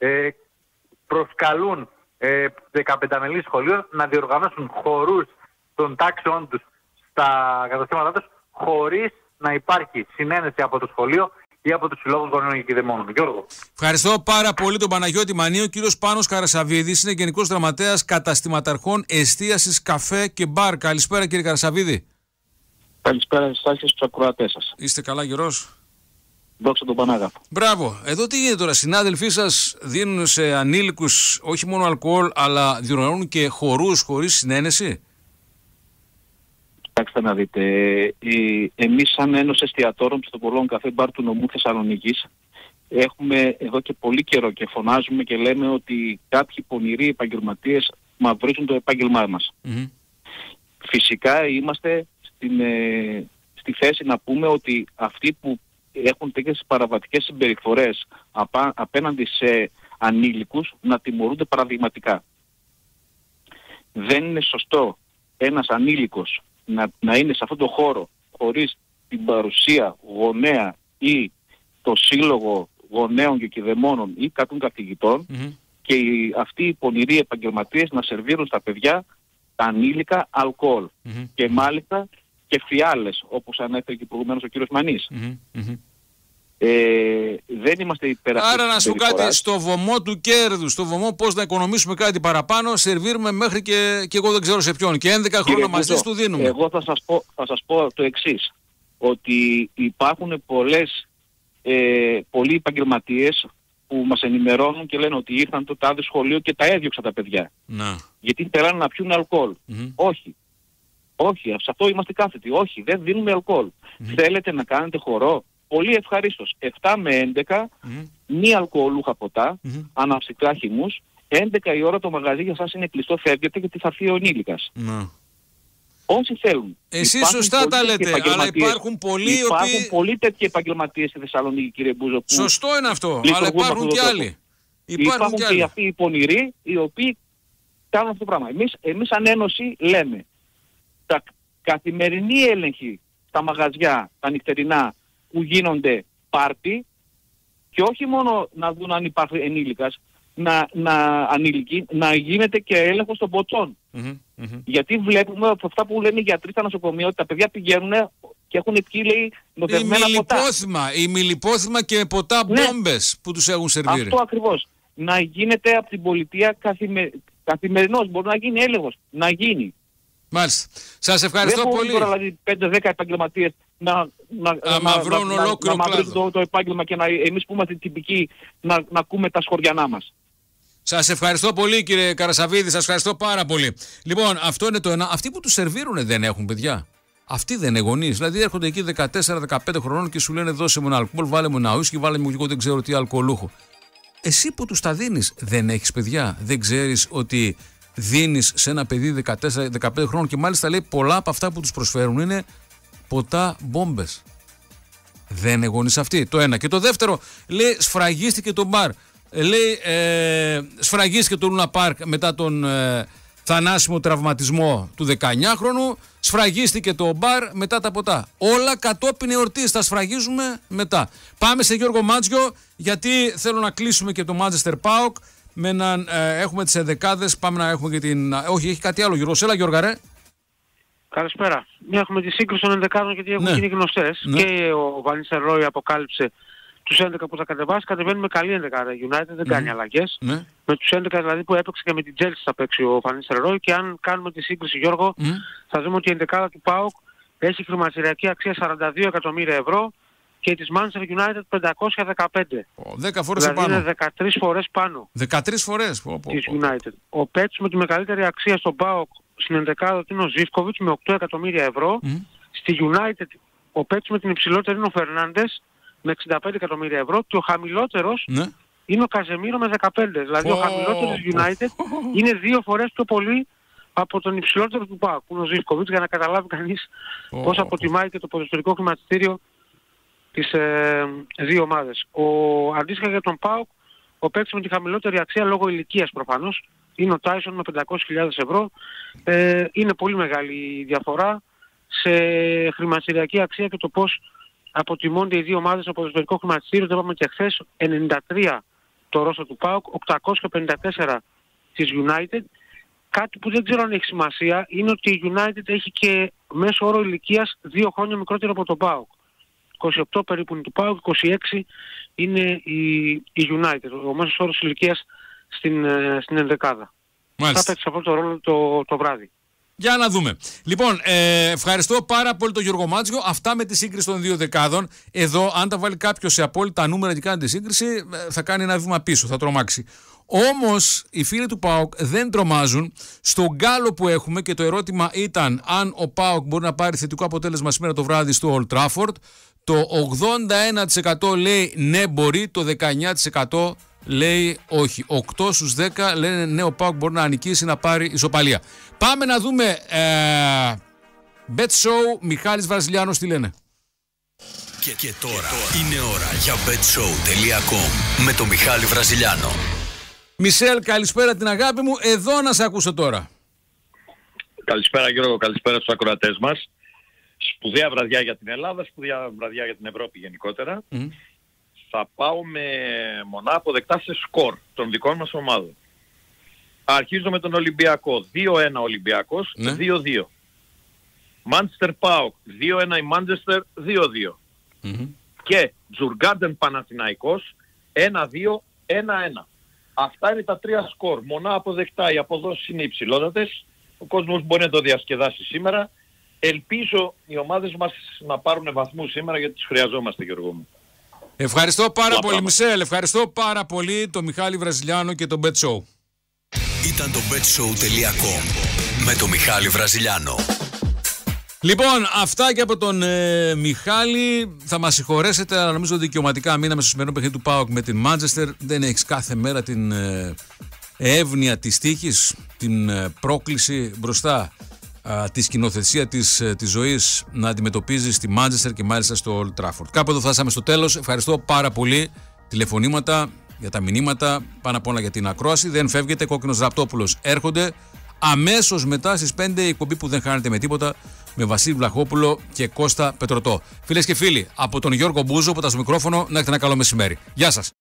προσκαλούν 15μελή σχολείο να διοργανώσουν χορούς των τάξεων τους στα καταστήματά τους, χωρίς να υπάρχει συνένεση από το σχολείο ή από τους συλλόγους γονέων και κηδεμόνων. Γιώργο. Ευχαριστώ πάρα πολύ τον Παναγιώτη Μανίου. Ο κύριος Πάνος Καρασαβίδης είναι Γενικός Γραμματέας Καταστηματαρχών Εστίασης Καφέ και Μπαρ. Καλησπέρα κύριε Καρασαβίδη. Καλησπέρα σας και στους ακροατές σας. Είστε καλά Γιώργος? Δόξα τον Πανάγαθο. Μπράβο. Εδώ τι γίνεται τώρα? Συνάδελφοί σας δίνουν σε ανήλικους όχι μόνο αλκοόλ, αλλά διοργανώνουν και χορούς χωρίς συνένεση. Κοιτάξτε να δείτε, εμείς σαν Ένωση Εστιατόρων στο Πολών Καφέ Μπαρ του νομού Θεσσαλονίκης έχουμε εδώ και πολύ καιρό και φωνάζουμε και λέμε ότι κάποιοι πονηροί επαγγελματίες μαυρίζουν το επάγγελμά μας. Φυσικά είμαστε στη θέση να πούμε ότι αυτοί που έχουν τέτοιες παραβατικές συμπεριφορές απέναντι σε ανήλικους να τιμωρούνται παραδειγματικά. Δεν είναι σωστό ένας ανήλικος να είναι σε αυτόν τον χώρο χωρίς την παρουσία γονέα ή το σύλλογο γονέων και κηδεμόνων ή κατούν καθηγητών και αυτοί οι πονηροί επαγγελματίες να σερβίρουν στα παιδιά τα ανήλικα αλκοόλ και μάλιστα και φιάλες, όπως ανέφερε και προηγουμένως ο κύριος Μανής. Δεν είμαστε υπεραστικοί. Άρα να σου κάτι, στο βωμό του κέρδους, στο βωμό πώς να οικονομήσουμε κάτι παραπάνω, σερβίρουμε μέχρι και εγώ δεν ξέρω σε ποιον. Και 11 χρόνια μαζί του δίνουμε. Εγώ θα σας πω το εξής. Ότι υπάρχουν πολλοί επαγγελματίες που μας ενημερώνουν και λένε ότι ήρθαν το τάδε σχολείο και τα έδιωξαν τα παιδιά. Γιατί θέλανε να πιούν αλκοόλ. Όχι. Όχι, σε αυτό είμαστε κάθετοι. Όχι, δεν δίνουμε αλκοόλ. Θέλετε να κάνετε χορό? Πολύ ευχαρίστως. 7 με 11, μη αλκοολούχα ποτά, αναψυκτά χυμούς. 11 η ώρα το μαγαζί για σας είναι κλειστό, φεύγετε γιατί θα φύγει ο ενήλικας. Όσοι θέλουν. Εσείς σωστά τα λέτε, αλλά υπάρχουν πολλοί πολλοί τέτοιοι επαγγελματίες στη Θεσσαλονίκη, κύριε Μπούζο. Σωστό είναι αυτό, αλλά υπάρχουν και άλλοι. Υπάρχουν και αυτοί οι πονηροί οι οποίοι κάνουν αυτό το πράγμα. Εμείς σαν Ένωση λέμε τα καθημερινή έλεγχη στα μαγαζιά, τα νυχτερινά που γίνονται πάρτι και όχι μόνο να δουν αν υπάρχει ενήλικας, να γίνεται και έλεγχος των ποτσών. Γιατί βλέπουμε αυτά που λένε οι γιατροί στα νοσοκομεία ότι τα παιδιά πηγαίνουν και έχουν πιει, λέει, νοθευμένα ποτά. Η μιλιπόθυμα και ποτά μπόμπες που τους έχουν σερβίρει. Αυτό ακριβώς. Να γίνεται από την πολιτεία καθημερινώς. Μπορεί να γίνει έλεγχος. Να γίνει. Μάλιστα. Σας ευχαριστώ πολύ. Δεν μπορούν τώρα 5-10 επαγγελματίες να μαυρίζουν το επάγγελμα και εμείς που είμαστε τυπικοί να ακούμε τα σχοριανά μας. Σας ευχαριστώ πολύ κύριε Καρασαβίδη, σας ευχαριστώ πάρα πολύ. Λοιπόν, αυτό είναι το ένα. Αυτοί που τους σερβίρουν δεν έχουν παιδιά. Αυτοί δεν είναι γονείς. Δηλαδή έρχονται εκεί 14-15 χρονών και σου λένε δώσε μου ένα αλκοόλ, βάλε μου ένα ουίσκι, βάλε μου εγώ δεν ξέρω τι αλκοολούχο. Εσύ που τους τα δίνεις δεν έχεις παιδιά. Δεν ξέρεις ότι δίνεις σε ένα παιδί 14-15 χρόνων και μάλιστα λέει πολλά από αυτά που τους προσφέρουν είναι ποτά μπόμπες. Δεν είναι γονείς αυτοί. Το ένα. Και το δεύτερο, λέει σφραγίστηκε το μπαρ. Λέει σφραγίστηκε το Λούνα Πάρκ μετά τον θανάσιμο τραυματισμό του 19χρονου, σφραγίστηκε το μπαρ μετά τα ποτά. Όλα κατόπιν εορτής, τα σφραγίζουμε μετά. Πάμε σε Γιώργο Μάτζιο, γιατί θέλω να κλείσουμε και το Manchester PAOK με έναν, έχουμε τις ενδεκάδες, πάμε να έχουμε και την... Όχι, έχει κάτι άλλο Γιώργο. Έλα Γιώργα ρε. Καλησπέρα. Έχουμε τη σύγκριση των 11 γιατί έχουν γίνει γνωστές. Ναι. Και ο Van Nistelrooy αποκάλυψε τους 11 που θα κατεβάσει. Κατεβαίνει με καλή 11 United, δεν κάνει αλλαγές. Ναι. Με τους 11 δηλαδή που έπαιξε και με την Chelsea θα παίξει ο Van Nistelrooy. Και αν κάνουμε τη σύγκριση Γιώργο, θα δούμε ότι η 11 του PAOK έχει χρηματιστηριακή αξία 42 εκατομμύρια ευρώ και της Manchester United 515. 10 φορές δηλαδή πάνω. Είναι 13 φορές πάνω. 13 φορές. Της United. Ο παίκτης με τη μεγαλύτερη αξία στον PAOK στην 11 είναι ο Ζίβκοβιτς με 8 εκατομμύρια ευρώ. Στη United ο παίκτης με την υψηλότερη είναι ο Φερνάντες με 65 εκατομμύρια ευρώ και ο χαμηλότερος είναι ο Καζεμίρο με 15. Δηλαδή ο χαμηλότερος United είναι 2 φορές πιο πολύ από τον υψηλότερο του PAOK που είναι ο Ζίβκοβιτς, για να καταλάβει κανείς πώς αποτιμάει και το ποδοσφαιρικό χρηματιστήριο τις δύο ομάδες. Αντίστοιχα για τον PAOK, ο παίκτης με τη χαμηλότερη αξία λόγω ηλικίας προφανώς είναι ο Τάισον με 500.000 ευρώ. Είναι πολύ μεγάλη η διαφορά σε χρηματιστηριακή αξία και το πώς αποτιμώνται οι δύο ομάδες από το ποδοσφαιρικό χρηματιστήριο. Το είπαμε και χθες, 93 το ρόστο του PAOK, 854 της United. Κάτι που δεν ξέρω αν έχει σημασία είναι ότι η United έχει και μέσο όρο ηλικίας 2 χρόνια μικρότερο από τον PAOK. 28 περίπου είναι του PAOK, 26 είναι η United. Ο μέσος όρος ηλικίας στην ενδεκάδα. Θα παίξει αυτό το ρόλο το βράδυ. Για να δούμε. Λοιπόν, ευχαριστώ πάρα πολύ τον Γιώργο Μάτζιο. Αυτά με τη σύγκριση των δύο δεκάδων. Εδώ, αν τα βάλει κάποιος σε απόλυτα νούμερα και κάνει τη σύγκριση, θα κάνει ένα βήμα πίσω, θα τρομάξει. Όμως, οι φίλοι του ΠΑΟΚ δεν τρομάζουν. Στον γκάλο που έχουμε, και το ερώτημα ήταν αν ο ΠΑΟΚ μπορεί να πάρει θετικό αποτέλεσμα σήμερα το βράδυ στο Old Trafford, το 81% λέει ναι μπορεί, το 19% λέει όχι. 8 στους 10 λένε ναι, ο ΠΑΟΚ μπορεί να νικήσει, να πάρει ισοπαλία. Πάμε να δούμε Bet Show, Μιχάλης Βραζιλιάνος τι λένε. Και τώρα είναι ώρα για betshow.com με τον Μιχάλη Βραζιλιάνο. Μισελ, καλησπέρα την αγάπη μου, εδώ να σε ακούσω τώρα. Καλησπέρα Γιώργο, καλησπέρα στους ακροατές μας. Σπουδαία βραδιά για την Ελλάδα, σπουδαία βραδιά για την Ευρώπη γενικότερα. Θα πάω με μονά αποδεκτά σε σκορ των δικών μας ομάδων. Αρχίζω με τον Ολυμπιακό. 2-1 Ολυμπιακός, 2-2. Manchester PAOK, 2-1 η Manchester, 2-2. Και Djurgården Παναθηναϊκός, 1-2, 1-1. Αυτά είναι τα τρία σκορ. Μονά αποδεκτά, οι αποδόσεις είναι υψηλότατες. Ο κόσμος μπορεί να το διασκεδάσει σήμερα. Ελπίζω οι ομάδες μας να πάρουν βαθμούς σήμερα γιατί τους χρειαζόμαστε, Γιώργο μου. Ευχαριστώ πάρα πολύ Μισελ, ευχαριστώ πάρα πολύ τον Μιχάλη Βραζιλιάνο και τον Bet Show. Ήταν το betshow.com με τον Μιχάλη Βραζιλιάνο. Λοιπόν, αυτά και από τον Μιχάλη. Θα μας συγχωρέσετε, αλλά νομίζω δικαιωματικά μείναμε στο σημερινό παιχνίδι του ΠΑΟΚ με την Manchester. Δεν έχεις κάθε μέρα την εύνοια της τύχης, την πρόκληση μπροστά, τη σκηνοθεσία της ζωής να αντιμετωπίζεις τη Manchester και μάλιστα στο Old Trafford. Κάπου εδώ φτάσαμε στο τέλος. Ευχαριστώ πάρα πολύ. Τηλεφωνήματα, για τα μηνύματα, πάνω απ' όλα για την ακρόαση. Δεν φεύγετε, Κόκκινος Ραπτόπουλος έρχονται αμέσως μετά στις 5 η εκπομπή που δεν χάνετε με τίποτα, με Βασίλη Βλαχόπουλο και Κώστα Πετρωτό. Φίλες και φίλοι, από τον Γιώργο Μπούζο που ήταν στο μικρόφωνο, να έχετε ένα καλό μεσημέρι. Γεια σας.